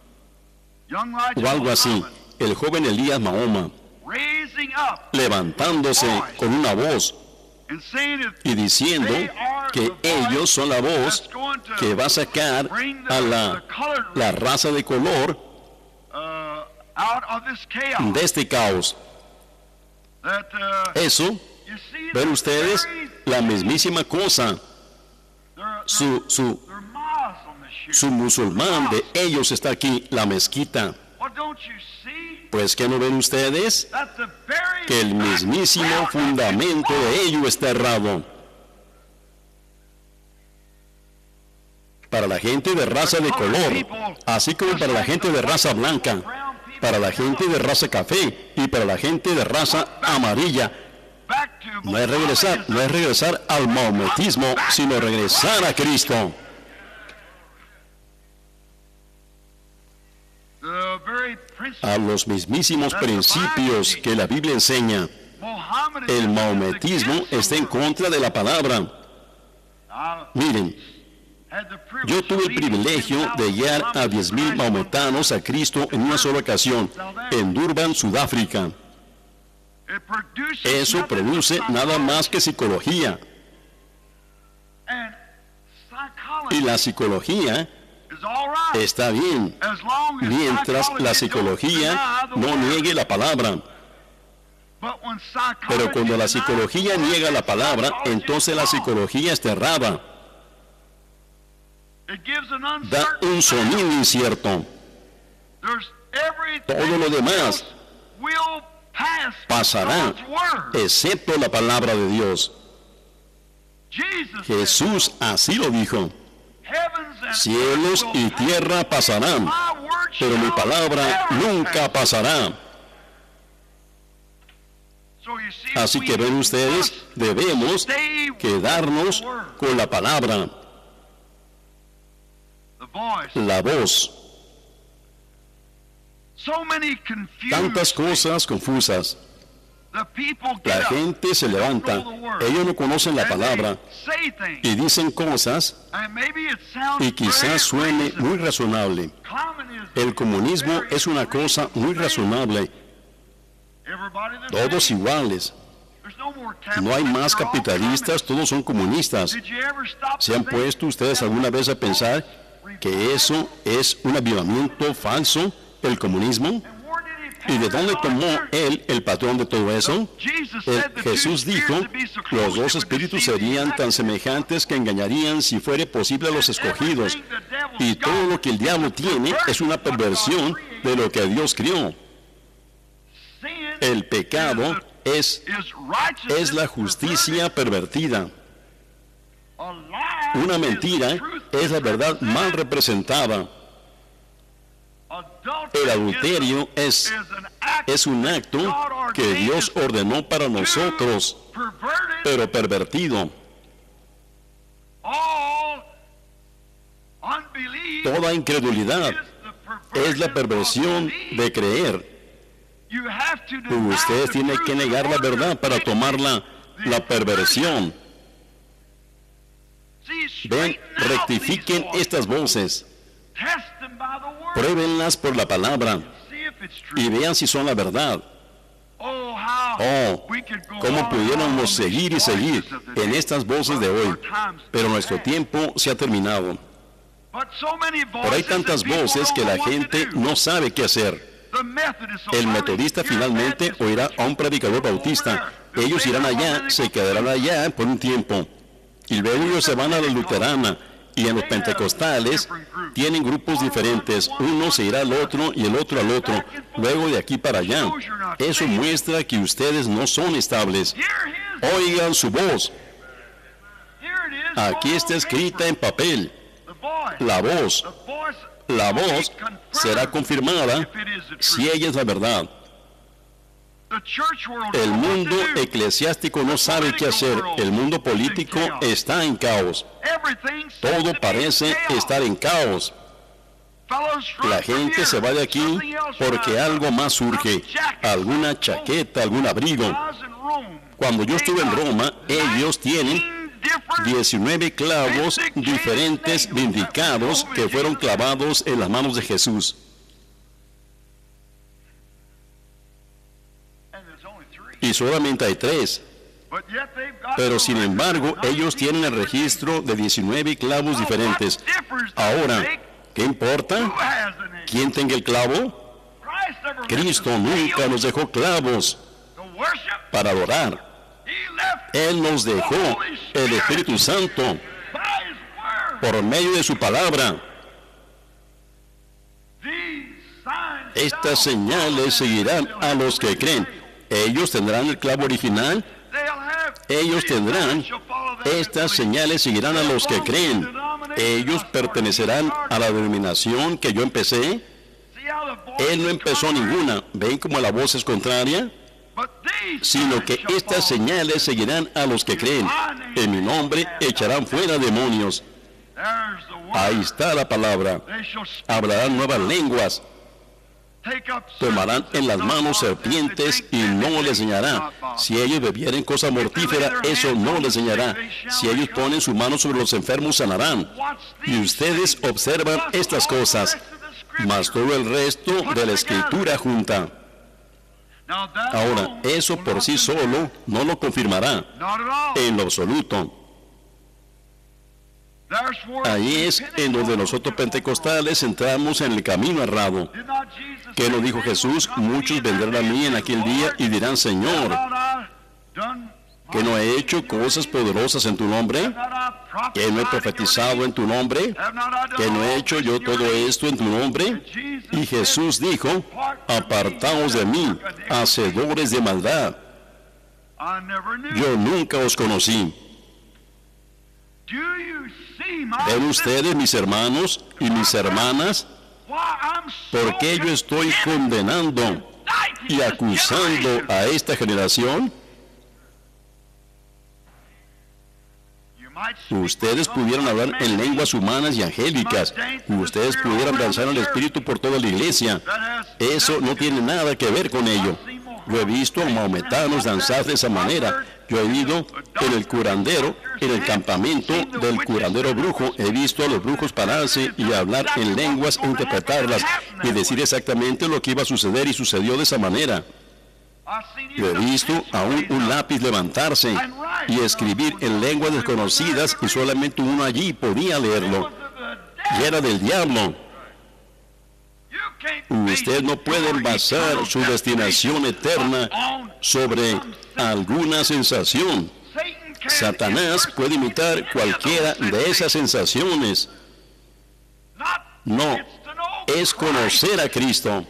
o algo así, el joven Elías Mahoma, levantándose con una voz y diciendo que ellos son la voz que va a sacar a la, la raza de color de este caos. Eso, ven ustedes, la mismísima cosa. Su, su, su musulmán de ellos está aquí, la mezquita. Pues que no ven ustedes que el mismísimo fundamento de ello está errado. Para la gente de raza de color, así como para la gente de raza blanca, para la gente de raza café y para la gente de raza amarilla, no es regresar, no es regresar al maometismo, sino regresar a Cristo. A los mismísimos principios que la Biblia enseña. El maometismo está en contra de la palabra. Miren, yo tuve el privilegio de guiar a diez mil maometanos a Cristo en una sola ocasión, en Durban, Sudáfrica. Eso produce nada más que psicología. Y la psicología está bien, mientras la psicología no niegue la palabra. Pero cuando la psicología niega la palabra, entonces la psicología está errada. Da un sonido incierto. Todo lo demás pasará, excepto la palabra de Dios. Jesús así lo dijo. Cielos y tierra pasarán, pero mi palabra nunca pasará. Así que ven ustedes, debemos quedarnos con la palabra, la voz. Tantas cosas confusas. La gente se levanta, ellos no conocen la palabra y dicen cosas y quizás suene muy razonable. El comunismo es una cosa muy razonable. Todos iguales. No hay más capitalistas, todos son comunistas. ¿Se han puesto ustedes alguna vez a pensar que eso es un avivamiento falso, el comunismo? ¿Y de dónde tomó él el patrón de todo eso? El, Jesús dijo, los dos espíritus serían tan semejantes que engañarían si fuere posible a los escogidos. Y todo lo que el diablo tiene es una perversión de lo que Dios crió. El pecado es, es la justicia pervertida. Una mentira es la verdad mal representada. El adulterio es, es un acto que Dios ordenó para nosotros, pero pervertido. Toda incredulidad es la perversión de creer. Ustedes tienen que negar la verdad para tomar la, la perversión. Ven, rectifiquen estas voces. Pruébenlas por la palabra y vean si son la verdad. Oh, cómo pudiéramos seguir y seguir en estas voces de hoy, pero nuestro tiempo se ha terminado. Pero hay tantas voces que la gente no sabe qué hacer. El metodista finalmente oirá a un predicador bautista. Ellos irán allá, se quedarán allá por un tiempo, y luego ellos se van a la luterana. Y en los pentecostales tienen grupos diferentes. Uno se irá al otro y el otro al otro. Luego de aquí para allá. Eso muestra que ustedes no son estables. Oigan su voz. Aquí está escrita en papel. La voz. La voz será confirmada si ella es la verdad. El mundo eclesiástico no sabe qué hacer. El mundo político está en caos. Todo parece estar en caos. La gente se va de aquí porque algo más surge. Alguna chaqueta, algún abrigo. Cuando yo estuve en Roma, ellos tienen diecinueve clavos diferentes vindicados que fueron clavados en las manos de Jesús. Y solamente hay tres. Pero sin embargo, ellos tienen el registro de diecinueve clavos diferentes. Ahora, ¿qué importa quién tenga el clavo? Cristo nunca nos dejó clavos para adorar. Él nos dejó el Espíritu Santo por medio de su palabra. Estas señales seguirán a los que creen. Ellos tendrán el clavo original. Ellos tendrán. Estas señales seguirán a los que creen. Ellos pertenecerán a la denominación que yo empecé. Él no empezó ninguna. ¿Ven cómo la voz es contraria? Sino que estas señales seguirán a los que creen. En mi nombre echarán fuera demonios. Ahí está la palabra. Hablarán nuevas lenguas. Tomarán en las manos serpientes y no les dañará. Si ellos bebieren cosa mortífera, eso no les dañará. Si ellos ponen su mano sobre los enfermos, sanarán. Y ustedes observan estas cosas, mas todo el resto de la Escritura junta. Ahora, eso por sí solo no lo confirmará en lo absoluto. Ahí es en donde nosotros pentecostales entramos en el camino errado. ¿Qué nos dijo Jesús? Muchos vendrán a mí en aquel día y dirán: Señor, ¿que no he hecho cosas poderosas en tu nombre? ¿Que no he profetizado en tu nombre? ¿Que no he hecho yo todo esto en tu nombre? Y Jesús dijo: apartaos de mí, hacedores de maldad. Yo nunca os conocí. ¿Ven ustedes, mis hermanos y mis hermanas, por qué yo estoy condenando y acusando a esta generación? Ustedes pudieran hablar en lenguas humanas y angélicas. Ustedes pudieran danzar el Espíritu por toda la iglesia. Eso no tiene nada que ver con ello. Yo he visto a maometanos danzar de esa manera. Yo he ido en el curandero, en el campamento del curandero brujo. He visto a los brujos pararse y hablar en lenguas e interpretarlas y decir exactamente lo que iba a suceder, y sucedió de esa manera. Yo he visto aún un lápiz levantarse y escribir en lenguas desconocidas, y solamente uno allí podía leerlo. Y era del diablo. Usted no puede basar su destinación eterna sobre alguna sensación. Satanás puede imitar cualquiera de esas sensaciones. No, es conocer a Cristo.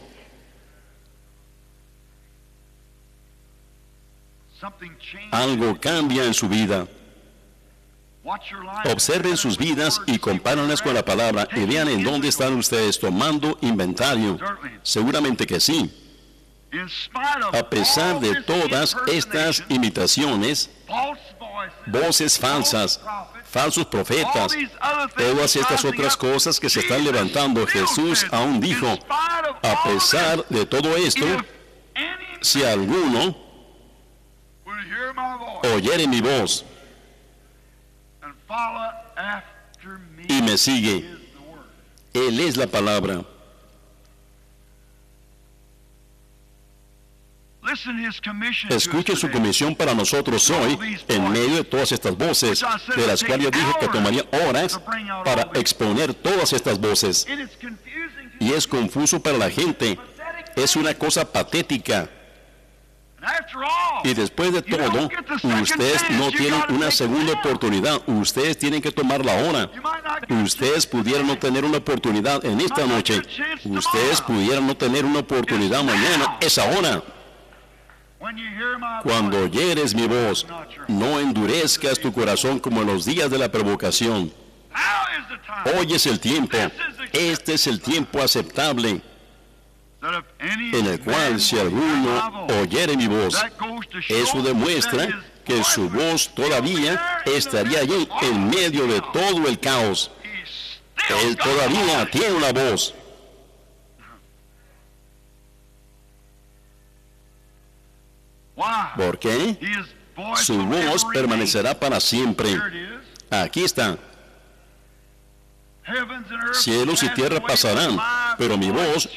Algo cambia en su vida. Observen sus vidas y compárenlas con la palabra y vean en dónde están ustedes tomando inventario. Seguramente que sí. A pesar de todas estas imitaciones, voces falsas, falsos profetas, todas estas otras cosas que se están levantando, Jesús aún dijo: a pesar de todo esto, si alguno oyere mi voz y me sigue, Él es la palabra. Escuche su comisión para nosotros hoy, en medio de todas estas voces, de las cuales yo dije que tomaría horas para exponer todas estas voces. Y es confuso para la gente, es una cosa patética. Y después de todo, ustedes no tienen una segunda oportunidad. Ustedes tienen que tomarla ahora. Ustedes pudieran no tener una oportunidad en esta noche. Ustedes pudieran no tener una oportunidad mañana. Es ahora. Cuando oyeres mi voz, no endurezcas tu corazón como en los días de la provocación. Hoy es el tiempo. Este es el tiempo aceptable, en el cual si alguno oyere mi voz. Eso demuestra que su voz todavía estaría allí en medio de todo el caos. Él todavía tiene una voz. ¿Por qué? Su voz permanecerá para siempre. Aquí está. Cielos y tierra pasarán, pero mi voz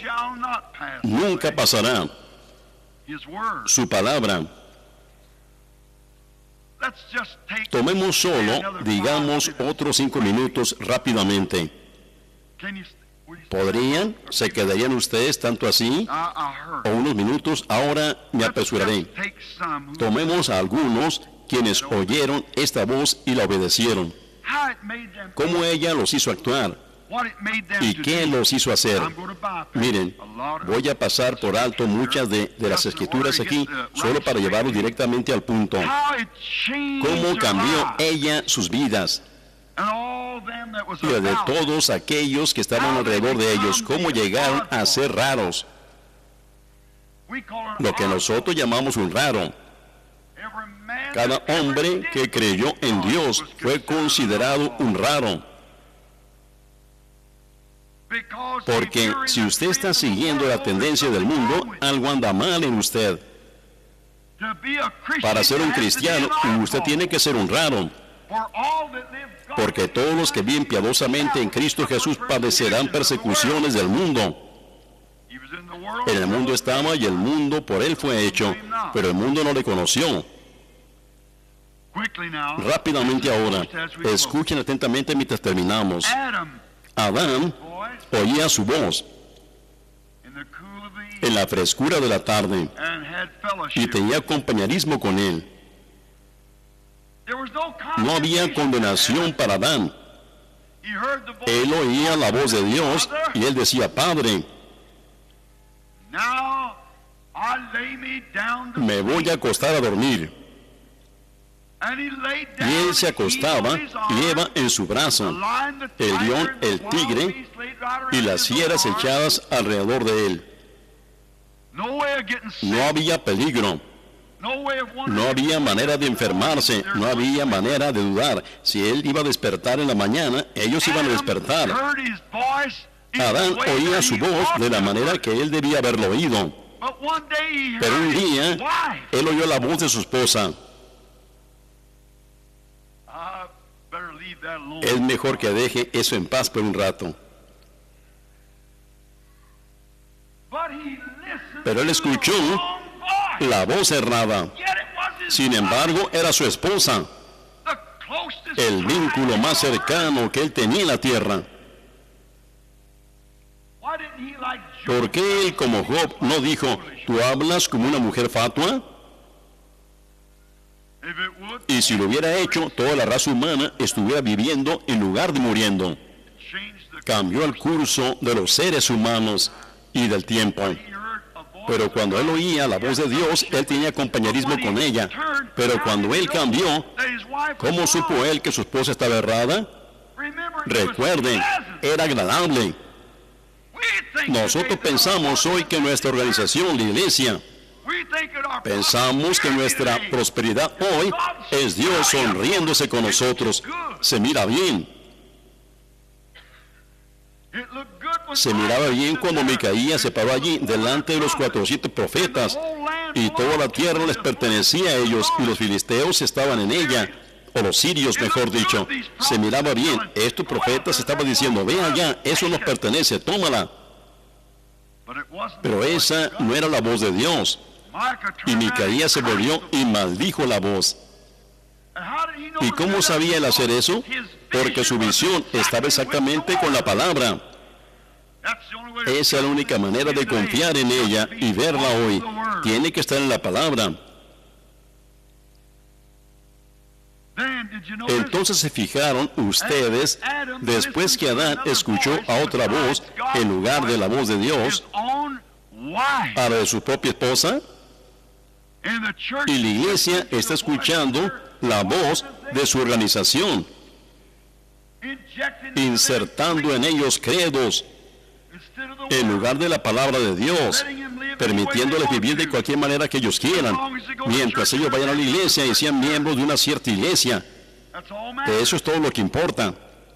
nunca pasará. Su palabra. Tomemos solo, digamos, otros cinco minutos rápidamente. ¿Podrían? ¿Se quedarían ustedes tanto así? ¿O unos minutos? Ahora me apresuraré. Tomemos a algunos quienes oyeron esta voz y la obedecieron. ¿Cómo ella los hizo actuar? ¿Y qué los hizo hacer? Miren, voy a pasar por alto muchas de, de las escrituras aquí, solo para llevarlos directamente al punto. ¿Cómo cambió ella sus vidas? Y de todos aquellos que estaban alrededor de ellos, cómo llegaron a ser raros. Lo que nosotros llamamos un raro. Cada hombre que creyó en Dios fue considerado un raro. Porque si usted está siguiendo la tendencia del mundo, algo anda mal en usted. Para ser un cristiano, usted tiene que ser un raro. Porque todos los que viven piadosamente en Cristo Jesús padecerán persecuciones del mundo. En el mundo estaba y el mundo por él fue hecho, pero el mundo no le conoció. Rápidamente ahora, escuchen atentamente mientras terminamos. Adán oía su voz en la frescura de la tarde y tenía compañerismo con él. No había condenación para Adán. Él oía la voz de Dios y él decía, Padre, me voy a acostar a dormir. Y él se acostaba y Eva en su brazo, el león, el tigre y las fieras echadas alrededor de él. No había peligro. No había manera de enfermarse, no había manera de dudar. Si él iba a despertar en la mañana, ellos iban a despertar. Adán oía su voz de la manera que él debía haberlo oído. Pero un día, él oyó la voz de su esposa. Es mejor que deje eso en paz por un rato. Pero él escuchó la voz cerrada. Sin embargo, era su esposa, el vínculo más cercano que él tenía en la tierra. ¿Por qué él, como Job, no dijo, tú hablas como una mujer fatua? Y si lo hubiera hecho, toda la raza humana estuviera viviendo en lugar de muriendo. Cambió el curso de los seres humanos y del tiempo. Pero cuando él oía la voz de Dios, él tenía compañerismo con ella. Pero cuando él cambió, ¿cómo supo él que su esposa estaba errada? Recuerden, era agradable. Nosotros pensamos hoy que nuestra organización, la iglesia, pensamos que nuestra prosperidad hoy es Dios sonriéndose con nosotros. Se mira bien. Se miraba bien cuando Micaías se paró allí delante de los cuatrocientos profetas y toda la tierra les pertenecía a ellos y los filisteos estaban en ella, o los sirios mejor dicho. Se miraba bien. Estos profetas estaban diciendo, ve allá, eso nos pertenece, tómala. Pero esa no era la voz de Dios. Y Micaías se volvió y maldijo la voz. ¿Y cómo sabía él hacer eso? Porque su visión estaba exactamente con la palabra. Esa es la única manera de confiar en ella y verla hoy. Tiene que estar en la palabra. Entonces se fijaron ustedes, después que Adán escuchó a otra voz en lugar de la voz de Dios, a la de su propia esposa, y la iglesia está escuchando la voz de su organización, insertando en ellos credos en lugar de la palabra de Dios, permitiéndoles vivir de cualquier manera que ellos quieran, mientras ellos vayan a la iglesia y sean miembros de una cierta iglesia. Eso es todo lo que importa.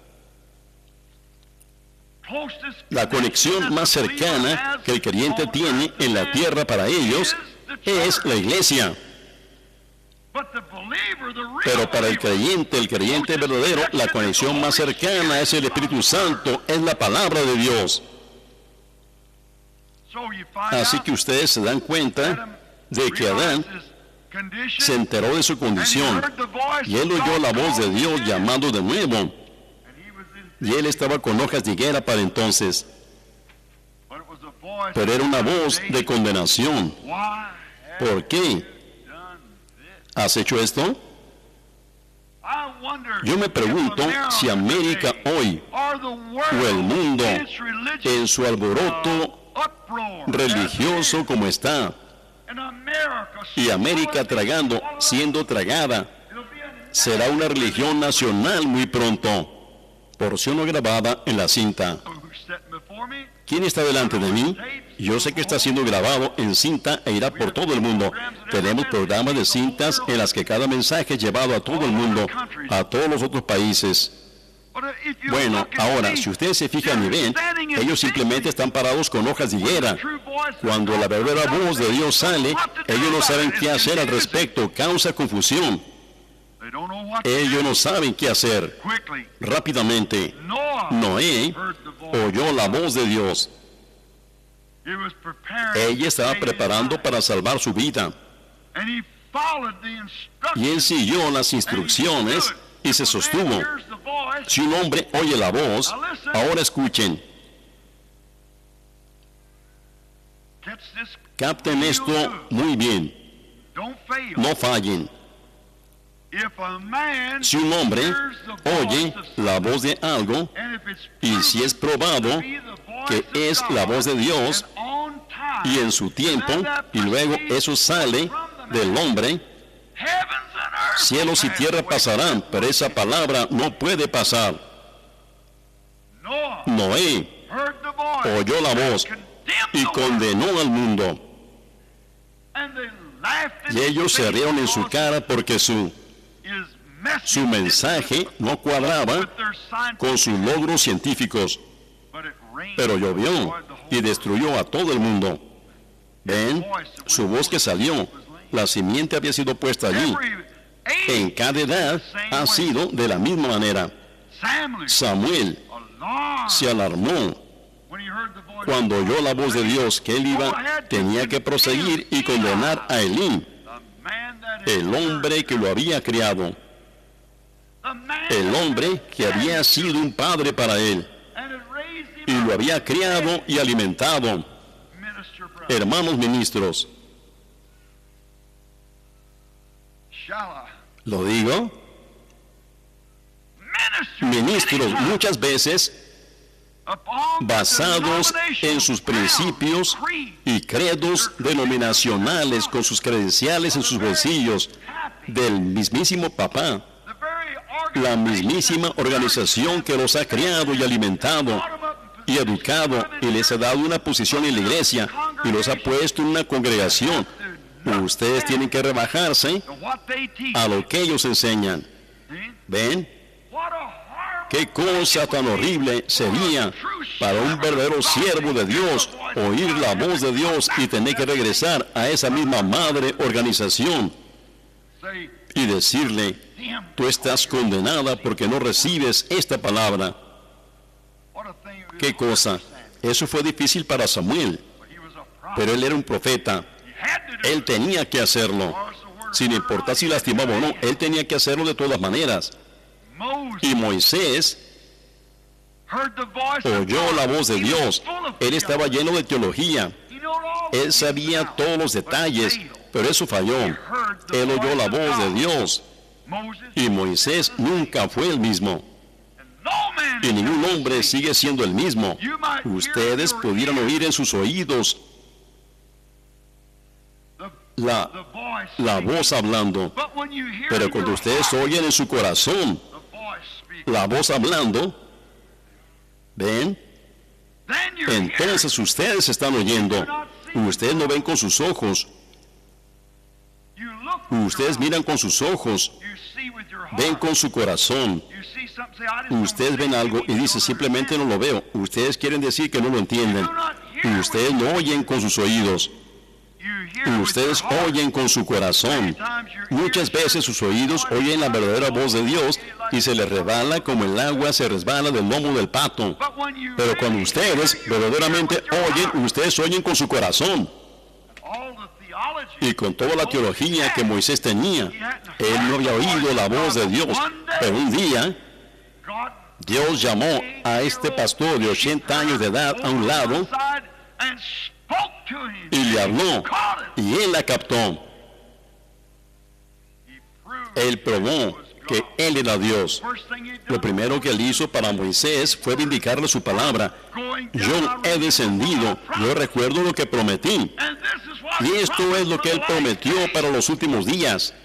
La conexión más cercana que el creyente tiene en la tierra para ellos es la iglesia. Pero para el creyente, el creyente verdadero, la conexión más cercana es el Espíritu Santo, es la palabra de Dios. Así que ustedes se dan cuenta de que Adán se enteró de su condición y él oyó la voz de Dios llamando de nuevo. Y él estaba con hojas de higuera para entonces, pero era una voz de condenación. ¿Por qué has hecho esto? Yo me pregunto si América hoy o el mundo en su alboroto religioso como está, y América tragando, siendo tragada, será una religión nacional muy pronto. Porción no grabada en la cinta. ¿Quién está delante de mí? Yo sé que está siendo grabado en cinta e irá por todo el mundo. Tenemos programas de cintas en las que cada mensaje es llevado a todo el mundo, a todos los otros países. Bueno, ahora, si ustedes se fijan y ven, ellos simplemente están parados con hojas de higuera. Cuando la verdadera voz de Dios sale, ellos no saben qué hacer al respecto, causa confusión. Ellos no saben qué hacer. Rápidamente, Noé oyó la voz de Dios. Ella estaba preparando para salvar su vida. Y él siguió las instrucciones y se sostuvo. Si un hombre oye la voz, ahora escuchen. Capten esto muy bien. No fallen. Si un hombre oye la voz de algo, y si es probado que es la voz de Dios, y en su tiempo, y luego eso sale del hombre, cielos y tierra pasarán, pero esa palabra no puede pasar. Noé oyó la voz y condenó al mundo. Y ellos se rieron en su cara porque su, su mensaje no cuadraba con sus logros científicos. Pero llovió y destruyó a todo el mundo. Ven, su voz que salió, la simiente había sido puesta allí. En cada edad ha sido de la misma manera. Samuel se alarmó cuando oyó la voz de Dios que él iba, tenía que proseguir y condenar a Elí, el hombre que lo había criado, el hombre que había sido un padre para él y lo había criado y alimentado. Hermanos ministros, ¿lo digo? Ministros muchas veces basados en sus principios y credos denominacionales, con sus credenciales en sus bolsillos, del mismísimo papá, la mismísima organización que los ha criado y alimentado y educado y les ha dado una posición en la iglesia y los ha puesto en una congregación. Ustedes tienen que rebajarse a lo que ellos enseñan. ¿Ven? Qué cosa tan horrible sería para un verdadero siervo de Dios oír la voz de Dios y tener que regresar a esa misma madre organización y decirle: tú estás condenada porque no recibes esta palabra. Qué cosa. Eso fue difícil para Samuel, pero él era un profeta. Él tenía que hacerlo, sin importar si lastimaba o no. Él tenía que hacerlo de todas maneras. Y Moisés oyó la voz de Dios. Él estaba lleno de teología. Él sabía todos los detalles, pero eso falló. Él oyó la voz de Dios. Y Moisés nunca fue el mismo. Y ningún hombre sigue siendo el mismo. Ustedes pudieran oír en sus oídos la, la voz hablando, pero cuando ustedes oyen en su corazón la voz hablando, ¿ven? Entonces ustedes están oyendo. Ustedes no ven con sus ojos. Ustedes miran con sus ojos. Ven con su corazón. Ustedes ven algo y dicen: simplemente no lo veo. Ustedes quieren decir que no lo entienden. Ustedes no oyen con sus oídos. Ustedes oyen con su corazón. Muchas veces sus oídos oyen la verdadera voz de Dios y se les resbala como el agua se resbala del lomo del pato. Pero cuando ustedes verdaderamente oyen, ustedes oyen con su corazón. y con toda la teología que Moisés tenía, él no había oído la voz de Dios. Pero un día, Dios llamó a este pastor de ochenta años de edad a un lado y le habló, y él la captó. Él probó que él era Dios. Lo primero que él hizo para Moisés fue vindicarle su palabra. Yo he descendido, yo recuerdo lo que prometí. Y esto es lo que él prometió para los últimos días.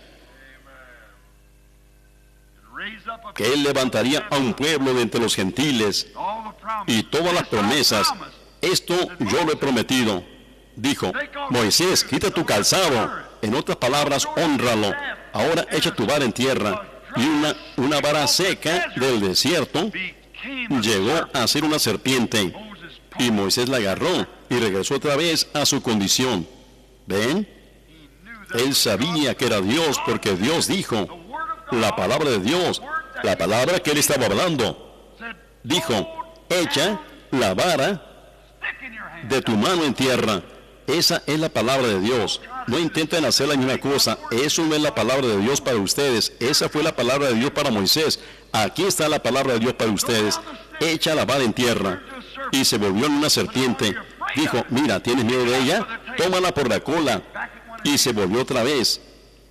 Que él levantaría a un pueblo de entre los gentiles. Y todas las promesas, esto yo lo he prometido. Dijo, Moisés, quita tu calzado. En otras palabras, hónralo. Ahora echa tu vara en tierra. Y una, una vara seca del desierto llegó a ser una serpiente. Y Moisés la agarró y regresó otra vez a su condición. ¿Ven? Él sabía que era Dios porque Dios dijo, la palabra de Dios, la palabra que él estaba hablando, dijo, echa la vara de tu mano en tierra. Esa es la palabra de Dios. No intenten hacer la misma cosa. Eso no es la palabra de Dios para ustedes. Esa fue la palabra de Dios para Moisés. Aquí está la palabra de Dios para ustedes. Echa la vara en tierra. Y se volvió en una serpiente. Dijo, mira, ¿tienes miedo de ella? Tómala por la cola. Y se volvió otra vez.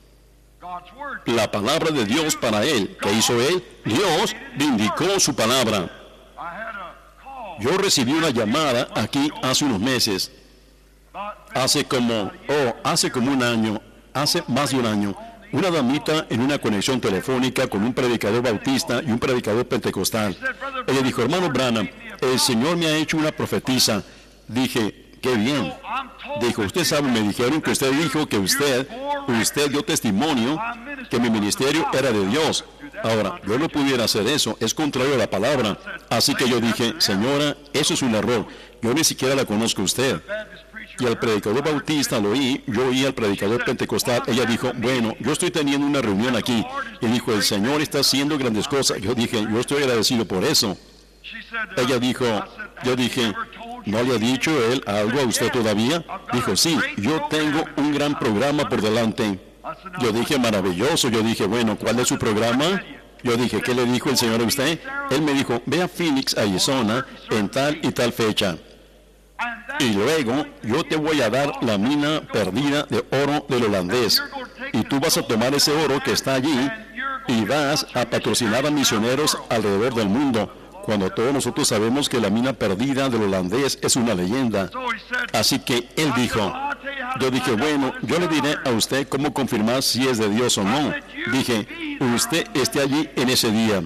La palabra de Dios para él. ¿Qué hizo él? Dios vindicó su palabra. Yo recibí una llamada aquí hace unos meses. Hace como, oh, hace como un año, hace más de un año, una damita en una conexión telefónica con un predicador bautista y un predicador pentecostal. Ella dijo, hermano Branham, el Señor me ha hecho una profetisa. Dije, qué bien. Dijo, usted sabe, me dijeron que usted dijo que usted, usted dio testimonio que mi ministerio era de Dios. Ahora, yo no pudiera hacer eso, es contrario a la palabra. Así que yo dije, señora, eso es un error. Yo ni siquiera la conozco a usted. Y al predicador bautista lo oí, yo oí al predicador pentecostal. Ella dijo, bueno, yo estoy teniendo una reunión aquí. Y dijo, el Señor está haciendo grandes cosas. Yo dije, yo estoy agradecido por eso. Ella dijo, yo dije, ¿no le ha dicho él algo a usted todavía? Dijo, sí, yo tengo un gran programa por delante. Yo dije, maravilloso. Yo dije, bueno, ¿cuál es su programa? Yo dije, ¿qué le dijo el Señor a usted? Él me dijo, ve a Phoenix, Arizona, en tal y tal fecha. Y luego yo te voy a dar la mina perdida de oro del holandés. Y tú vas a tomar ese oro que está allí y vas a patrocinar a misioneros alrededor del mundo. Cuando todos nosotros sabemos que la mina perdida del holandés es una leyenda. Así que él dijo, yo dije, bueno, yo le diré a usted cómo confirmar si es de Dios o no. Dije, usted esté allí en ese día.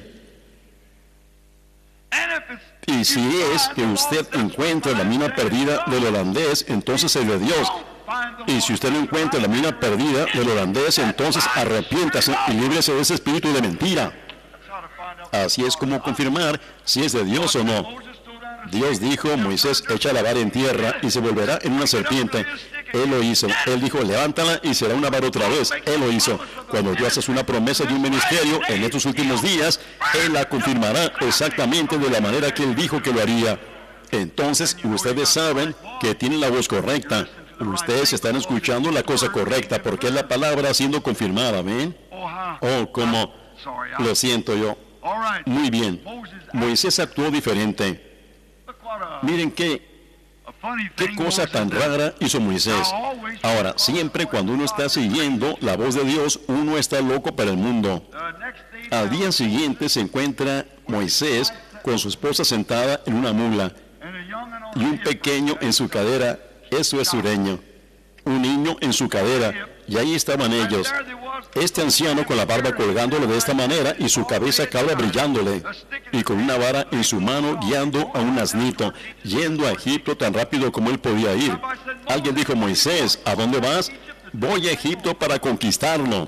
Y si es que usted encuentra la mina perdida del holandés, entonces es de Dios. Y si usted no encuentra la mina perdida del holandés, entonces arrepiéntase y líbrese de ese espíritu de mentira. Así es como confirmar si es de Dios o no. Dios dijo, Moisés, echa la vara en tierra y se volverá en una serpiente. Él lo hizo. Él dijo, levántala y será una vara otra vez. Él lo hizo. Cuando Dios hace una promesa de un ministerio en estos últimos días, Él la confirmará exactamente de la manera que Él dijo que lo haría. Entonces, ustedes saben que tienen la voz correcta. Ustedes están escuchando la cosa correcta porque es la palabra siendo confirmada, ¿ven? Oh, como, lo siento yo. Muy bien. Moisés actuó diferente. Miren qué, qué cosa tan rara hizo Moisés. Ahora, siempre cuando uno está siguiendo la voz de Dios, uno está loco para el mundo. Al día siguiente se encuentra Moisés con su esposa sentada en una mula y un pequeño en su cadera. Eso es sureño. Un niño en su cadera. Y ahí estaban ellos. Este anciano con la barba colgándole de esta manera y su cabeza cabra brillándole. Y con una vara en su mano guiando a un asnito, yendo a Egipto tan rápido como él podía ir. Alguien dijo, Moisés, ¿a dónde vas? Voy a Egipto para conquistarlo.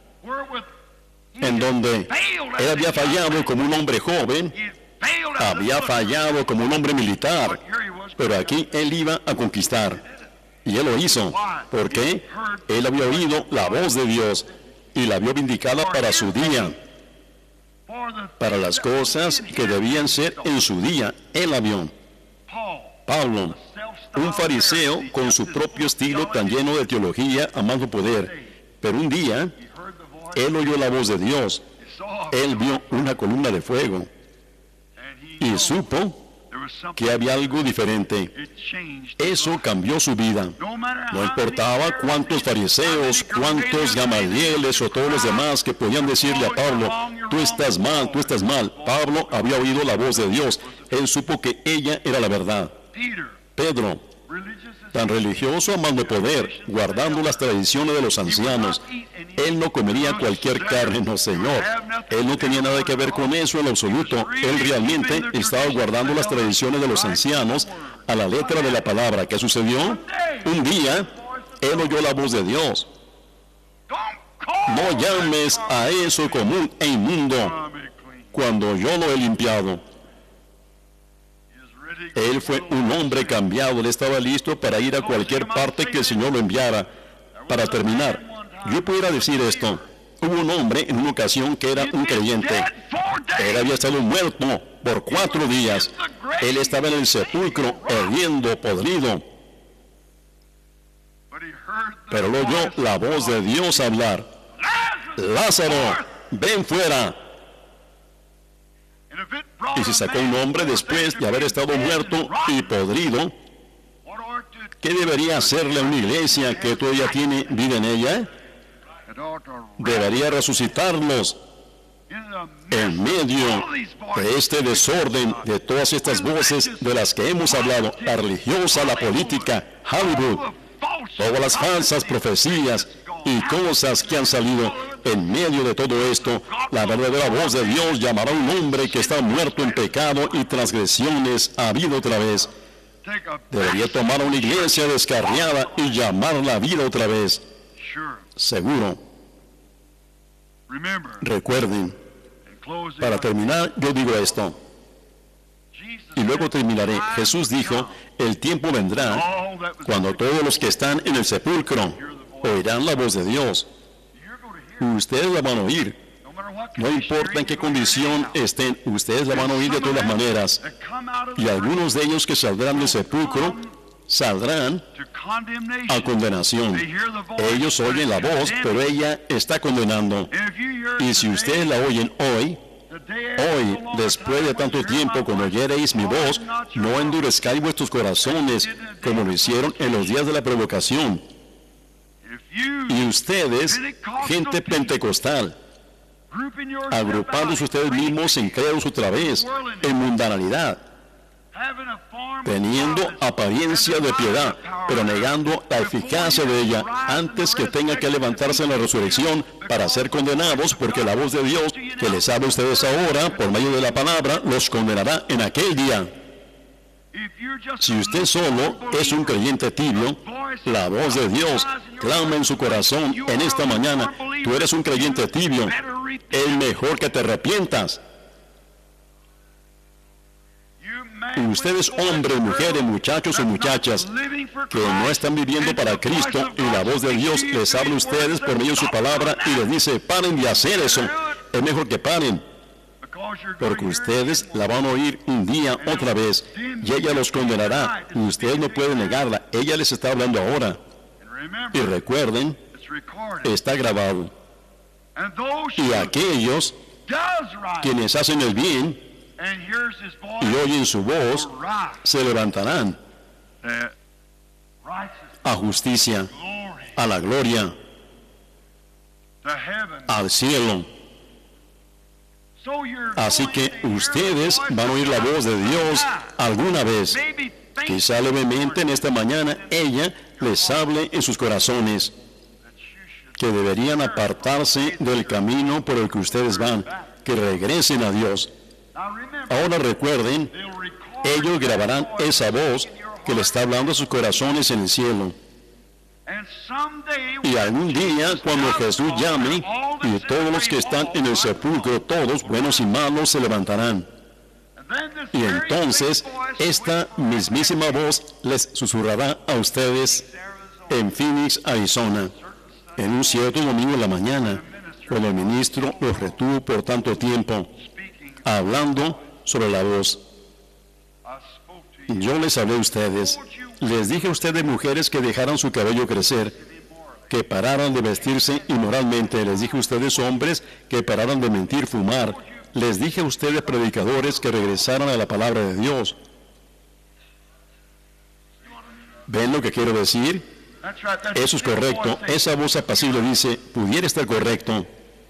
En donde él había fallado como un hombre joven, había fallado como un hombre militar, pero aquí él iba a conquistar. Y él lo hizo. ¿Por qué? Él había oído la voz de Dios y la vio vindicada para su día. Para las cosas que debían ser en su día, él la vio. Pablo, un fariseo con su propio estilo tan lleno de teología a más no poder. Pero un día, él oyó la voz de Dios. Él vio una columna de fuego y supo que había algo diferente. Eso cambió su vida. No importaba cuántos fariseos, cuántos gamalieles o todos los demás que podían decirle a Pablo, tú estás mal, tú estás mal. Pablo había oído la voz de Dios. Él supo que ella era la verdad. Pedro, tan religioso a más no poder, guardando las tradiciones de los ancianos. Él no comería cualquier carne, no señor. Él no tenía nada que ver con eso en lo absoluto. Él realmente estaba guardando las tradiciones de los ancianos a la letra de la palabra. ¿Qué sucedió? Un día, él oyó la voz de Dios. No llames a eso común e inmundo cuando yo lo he limpiado. Él fue un hombre cambiado. Él estaba listo para ir a cualquier parte que el Señor lo enviara. Para terminar, yo pudiera decir esto. Hubo un hombre en una ocasión que era un creyente. Él había estado muerto por cuatro días. Él estaba en el sepulcro, hirviendo, podrido. Pero lo oyó la voz de Dios hablar. Lázaro, ven fuera. Y se sacó un hombre después de haber estado muerto y podrido. ¿Qué debería hacerle a una iglesia que todavía tiene vida en ella? Debería resucitarlos en medio de este desorden, de todas estas voces de las que hemos hablado, la religiosa, la política, Hollywood, todas las falsas profecías y cosas que han salido. En medio de todo esto, la verdadera voz de Dios llamará a un hombre que está muerto en pecado y transgresiones a vida otra vez. Debería tomar a una iglesia descarriada y llamarla a vida otra vez. Seguro. Recuerden, para terminar, yo digo esto. Y luego terminaré. Jesús dijo, el tiempo vendrá cuando todos los que están en el sepulcro oirán la voz de Dios. Ustedes la van a oír. No importa en qué condición estén, ustedes la van a oír de todas maneras. Y algunos de ellos que saldrán del sepulcro, saldrán a condenación. Ellos oyen la voz, pero ella está condenando. Y si ustedes la oyen hoy, hoy, después de tanto tiempo, cuando oyereis mi voz, no endurezcáis vuestros corazones, como lo hicieron en los días de la provocación. Y ustedes, gente pentecostal, agrupándose ustedes mismos en credos otra vez, en mundanalidad, teniendo apariencia de piedad, pero negando la eficacia de ella, antes que tenga que levantarse en la resurrección para ser condenados, porque la voz de Dios que les habla a ustedes ahora, por medio de la palabra, los condenará en aquel día. Si usted solo es un creyente tibio, la voz de Dios clama en su corazón en esta mañana. Tú eres un creyente tibio. Es mejor que te arrepientas. Ustedes, hombres, mujeres, muchachos o muchachas, que no están viviendo para Cristo, y la voz de Dios les habla a ustedes por medio de su palabra y les dice, paren de hacer eso. Es mejor que paren, porque ustedes la van a oír un día otra vez, y ella los condenará. Ustedes no pueden negarla. Ella les está hablando ahora. Y recuerden, está grabado. Y aquellos quienes hacen el bien y oyen su voz, se levantarán a justicia, a la gloria, al cielo. Así que ustedes van a oír la voz de Dios alguna vez. Quizá levemente en esta mañana ella les hable en sus corazones que deberían apartarse del camino por el que ustedes van, que regresen a Dios. Ahora recuerden, ellos grabarán esa voz que le está hablando a sus corazones en el cielo. Y algún día, cuando Jesús llame, y todos los que están en el sepulcro, todos, buenos y malos, se levantarán. Y entonces, esta mismísima voz les susurrará a ustedes en Phoenix, Arizona, en un cierto domingo en la mañana, cuando el ministro los retuvo por tanto tiempo, hablando sobre la voz. Yo les hablé a ustedes. Les dije a ustedes, mujeres, que dejaran su cabello crecer, que pararan de vestirse inmoralmente. Les dije a ustedes, hombres, que pararan de mentir, fumar. Les dije a ustedes, predicadores, que regresaran a la palabra de Dios. ¿Ven lo que quiero decir? Eso es correcto. Esa voz apacible dice, pudiera estar correcto.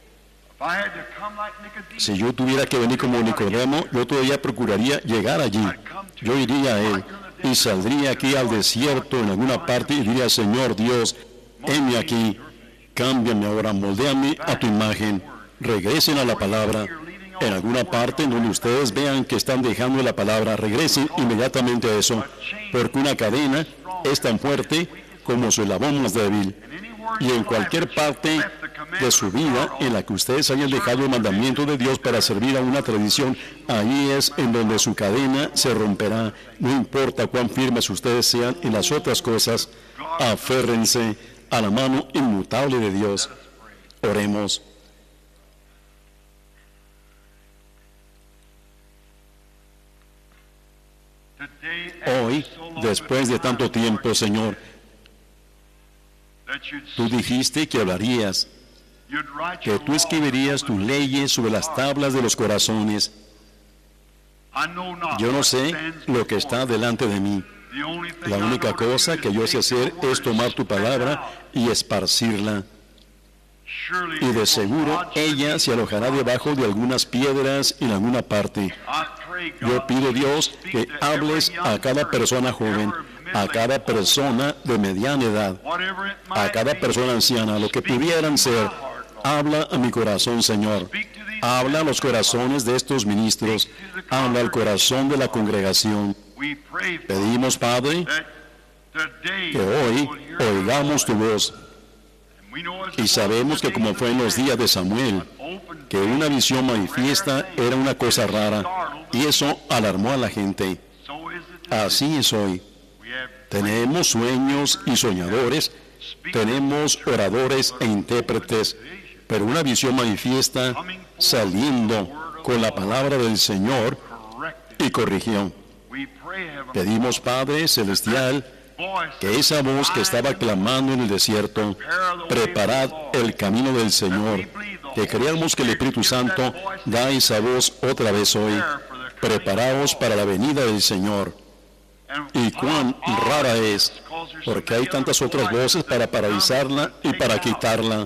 Si yo tuviera que venir como Nicodemo, yo todavía procuraría llegar allí. Yo iría a él y saldría aquí al desierto en alguna parte y diría, Señor Dios, heme aquí, cámbiame ahora, moldéame a tu imagen, regresen a la palabra. En alguna parte en donde ustedes vean que están dejando la palabra, regresen inmediatamente a eso, porque una cadena es tan fuerte como su eslabón más débil. Y en cualquier parte de su vida en la que ustedes hayan dejado el mandamiento de Dios para servir a una tradición, ahí es en donde su cadena se romperá. No importa cuán firmes ustedes sean en las otras cosas, aférrense a la mano inmutable de Dios. Oremos. Hoy, después de tanto tiempo, Señor, tú dijiste que hablarías, que tú escribirías tus leyes sobre las tablas de los corazones. Yo no sé lo que está delante de mí. La única cosa que yo sé hacer es tomar tu palabra y esparcirla. Y de seguro ella se alojará debajo de algunas piedras en alguna parte. Yo pido, Dios, que hables a cada persona joven, a cada persona de mediana edad, a cada persona anciana, lo que pudieran ser. Habla a mi corazón, Señor. Habla a los corazones de estos ministros. Habla al corazón de la congregación. Pedimos, Padre, que hoy oigamos tu voz. Y sabemos que como fue en los días de Samuel, que una visión manifiesta era una cosa rara, y eso alarmó a la gente. Así es hoy. Tenemos sueños y soñadores, tenemos oradores e intérpretes, pero una visión manifiesta saliendo con la palabra del Señor y corrigió. Pedimos, Padre Celestial, que esa voz que estaba clamando en el desierto, preparad el camino del Señor, que creamos que el Espíritu Santo da esa voz otra vez hoy. Preparaos para la venida del Señor. Y cuán rara es, porque hay tantas otras voces para paralizarla y para quitarla.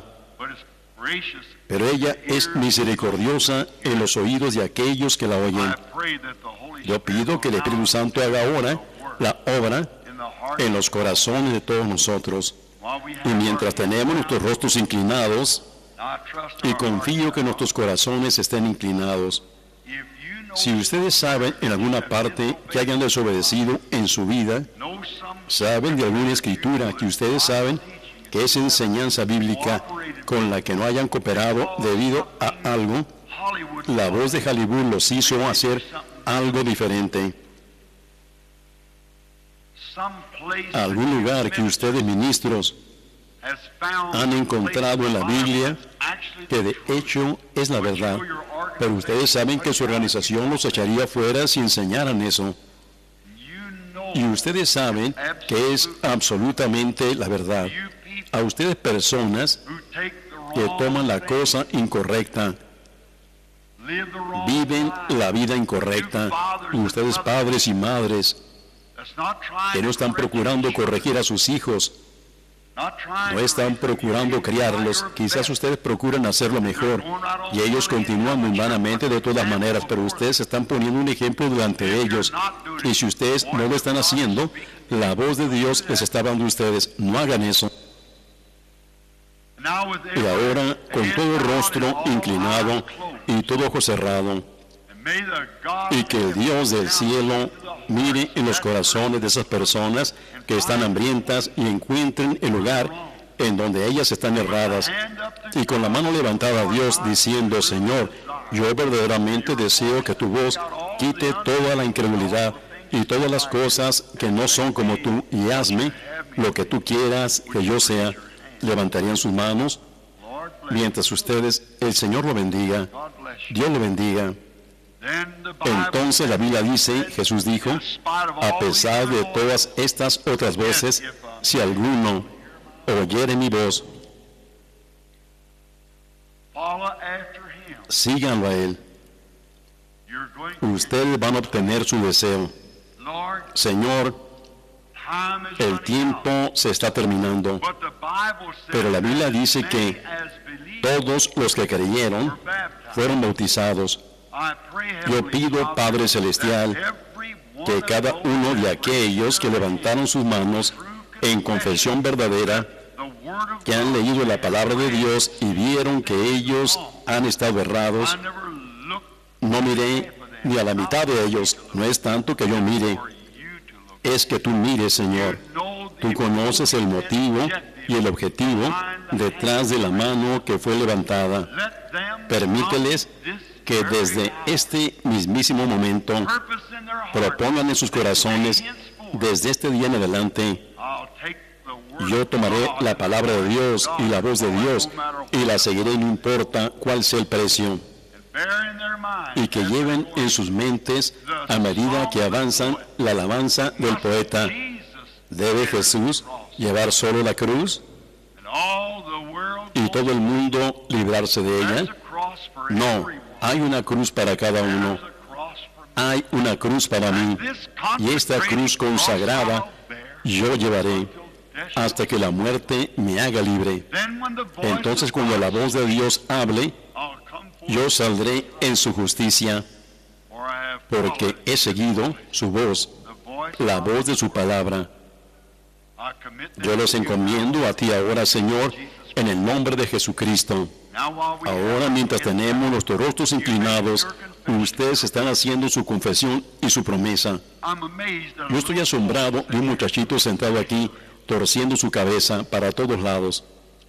Pero ella es misericordiosa en los oídos de aquellos que la oyen. Yo pido que el Espíritu Santo haga ahora la obra en los corazones de todos nosotros. Y mientras tenemos nuestros rostros inclinados, y confío que nuestros corazones estén inclinados. Si ustedes saben en alguna parte que hayan desobedecido en su vida, saben de alguna escritura que ustedes saben que es enseñanza bíblica con la que no hayan cooperado debido a algo, la voz de Hollywood los hizo hacer algo diferente. Algún lugar que ustedes, ministros, han encontrado en la Biblia que de hecho es la verdad, pero ustedes saben que su organización los echaría fuera si enseñaran eso. Y ustedes saben que es absolutamente la verdad. A ustedes, personas que toman la cosa incorrecta, viven la vida incorrecta, y ustedes, padres y madres, que no están procurando corregir a sus hijos, no están procurando criarlos. Quizás ustedes procuran hacerlo mejor y ellos continúan mundanamente de todas maneras, pero ustedes están poniendo un ejemplo delante de ellos. Y si ustedes no lo están haciendo, la voz de Dios les está hablando a ustedes. No hagan eso. Y ahora, con todo rostro inclinado y todo ojo cerrado, y que el Dios del cielo mire en los corazones de esas personas que están hambrientas y encuentren el lugar en donde ellas están erradas, y con la mano levantada a Dios diciendo: Señor, yo verdaderamente deseo que tu voz quite toda la incredulidad y todas las cosas que no son como tú, y hazme lo que tú quieras que yo sea. Levantarían sus manos mientras ustedes, el Señor lo bendiga, Dios lo bendiga. Entonces la Biblia dice, Jesús dijo, a pesar de todas estas otras voces, si alguno oyere mi voz, síganlo a él. Ustedes van a obtener su deseo. Señor, el tiempo se está terminando, pero la Biblia dice que todos los que creyeron fueron bautizados. Yo pido, Padre Celestial, que cada uno de aquellos que levantaron sus manos en confesión verdadera, que han leído la palabra de Dios y vieron que ellos han estado errados, no miré ni a la mitad de ellos. No es tanto que yo mire, es que tú mires, Señor. Tú conoces el motivo y el objetivo detrás de la mano que fue levantada. Permíteles que desde este mismísimo momento propongan en sus corazones, desde este día en adelante, yo tomaré la palabra de Dios y la voz de Dios y la seguiré, no importa cuál sea el precio. Y que lleven en sus mentes, a medida que avanzan, la alabanza del poeta: ¿debe Jesús llevar solo la cruz y todo el mundo librarse de ella? No, hay una cruz para cada uno. Hay una cruz para mí, y esta cruz consagrada yo llevaré hasta que la muerte me haga libre. Entonces, cuando la voz de Dios hable, yo saldré en su justicia, porque he seguido su voz, la voz de su palabra. Yo los encomiendo a ti ahora, Señor, en el nombre de Jesucristo. Ahora, mientras tenemos nuestros rostros inclinados, ustedes están haciendo su confesión y su promesa. Yo estoy asombrado de un muchachito sentado aquí, torciendo su cabeza para todos lados.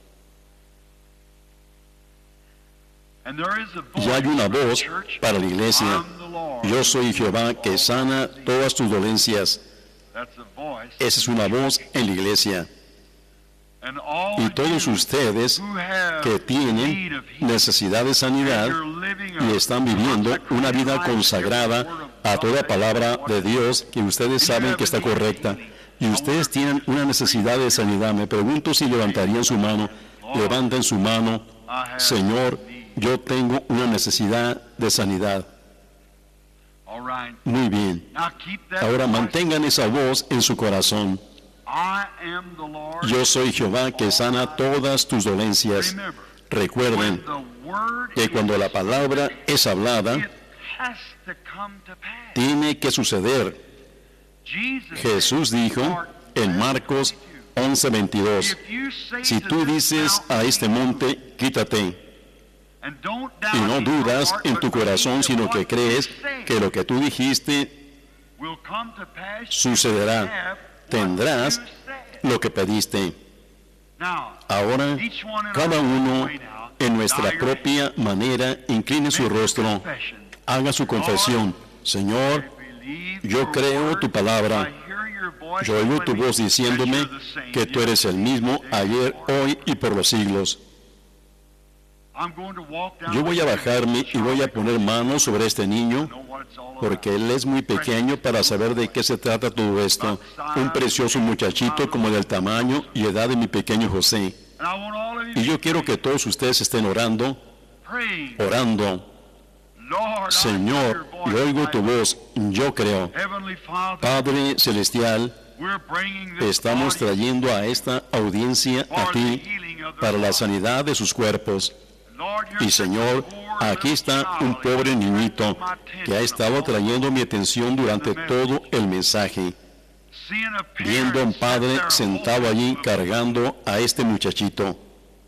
Y hay una voz para la iglesia: yo soy Jehová que sana todas tus dolencias. Esa es una voz en la iglesia. Y todos ustedes que tienen necesidad de sanidad y están viviendo una vida consagrada a toda palabra de Dios que ustedes saben que está correcta, y ustedes tienen una necesidad de sanidad, me pregunto si levantarían su mano. Levanten su mano: Señor, yo tengo una necesidad de sanidad. Muy bien. Ahora mantengan esa voz en su corazón. Yo soy Jehová que sana todas tus dolencias. Recuerden que cuando la palabra es hablada, tiene que suceder. Jesús dijo en Marcos once veintidós, si tú dices a este monte, quítate, y no dudas en tu corazón, sino que crees que lo que tú dijiste sucederá, tendrás lo que pediste. Ahora, cada uno en nuestra propia manera incline su rostro, haga su confesión. Señor, yo creo tu palabra. Yo oigo tu voz diciéndome que tú eres el mismo ayer, hoy y por los siglos. Yo voy a bajarme y voy a poner manos sobre este niño, porque él es muy pequeño para saber de qué se trata todo esto. Un precioso muchachito como del tamaño y edad de mi pequeño José. Y yo quiero que todos ustedes estén orando, orando. Señor, yo oigo tu voz, yo creo. Padre Celestial, estamos trayendo a esta audiencia a ti para la sanidad de sus cuerpos. Y Señor, aquí está un pobre niñito que ha estado trayendo mi atención durante todo el mensaje, viendo a un padre sentado allí cargando a este muchachito.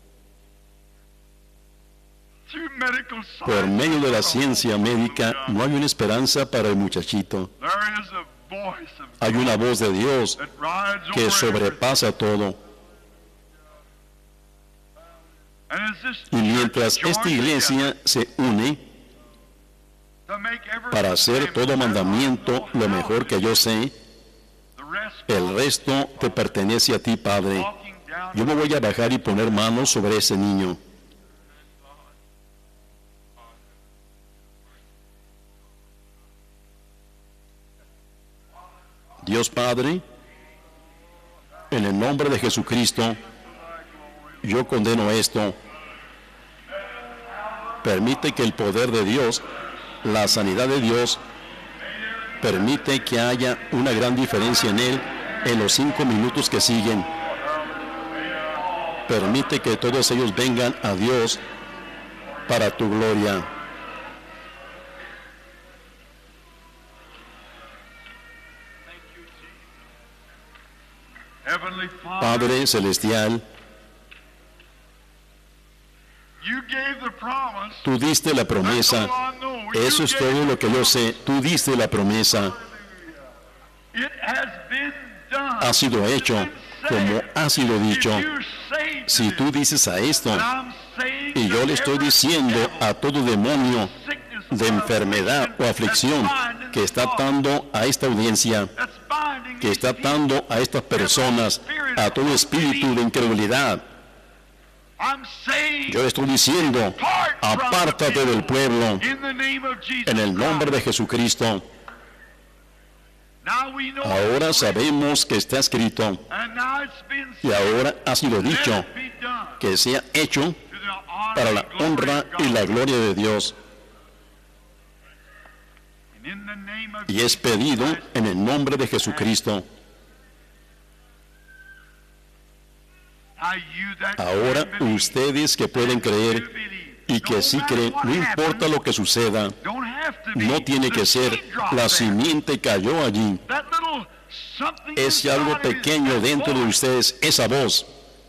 Por medio de la ciencia médica no hay una esperanza para el muchachito. Hay una voz de Dios que sobrepasa todo. Y mientras esta iglesia se une para hacer todo mandamiento lo mejor que yo sé, el resto te pertenece a ti, Padre. Yo me voy a bajar y poner manos sobre ese niño. Dios Padre, en el nombre de Jesucristo, yo condeno esto. Permite que el poder de Dios, la sanidad de Dios, permite que haya una gran diferencia en él en los cinco minutos que siguen. Permite que todos ellos vengan a Dios para tu gloria. Padre Celestial, tú diste la promesa. Eso es todo lo que yo sé. Tú diste la promesa. Ha sido hecho como ha sido dicho. Si tú dices a esto, y yo le estoy diciendo a todo demonio de enfermedad o aflicción que está atando a esta audiencia, que está atando a estas personas, a todo espíritu de incredulidad, yo estoy diciendo, apártate del pueblo en el nombre de Jesucristo. Ahora sabemos que está escrito y ahora ha sido dicho que sea hecho para la honra y la gloria de Dios. Y es pedido en el nombre de Jesucristo. Ahora ustedes que pueden creer y que sí creen, no importa lo que suceda, no tiene que ser la simiente cayó allí. Es algo pequeño dentro de ustedes, esa voz.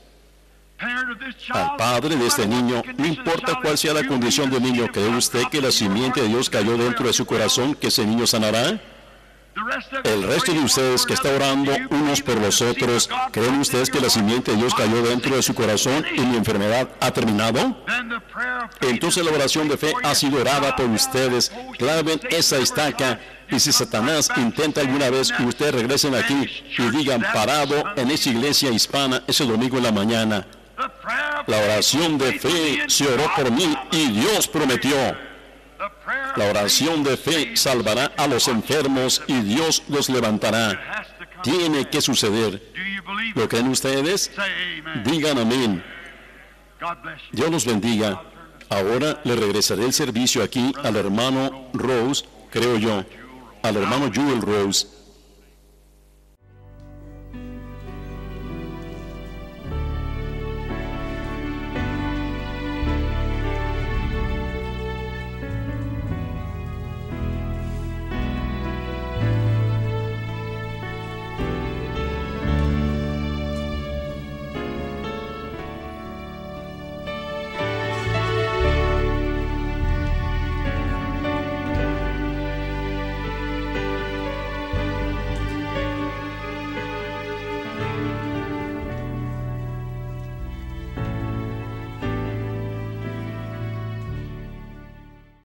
Al padre de este niño, no importa cuál sea la condición del niño, ¿cree usted que la simiente de Dios cayó dentro de su corazón, que ese niño sanará? El resto de ustedes que está orando unos por los otros, ¿creen ustedes que la simiente de Dios cayó dentro de su corazón y mi enfermedad ha terminado? Entonces la oración de fe ha sido orada por ustedes. Claven esa estaca y si Satanás intenta alguna vez que ustedes regresen aquí y digan parado en esa iglesia hispana ese domingo en la mañana, la oración de fe se oró por mí y Dios prometió. La oración de fe salvará a los enfermos y Dios los levantará. Tiene que suceder. ¿Lo creen ustedes? Digan amén. Dios los bendiga. Ahora le regresaré el servicio aquí al hermano Rose, creo yo, al hermano Jewel Rose.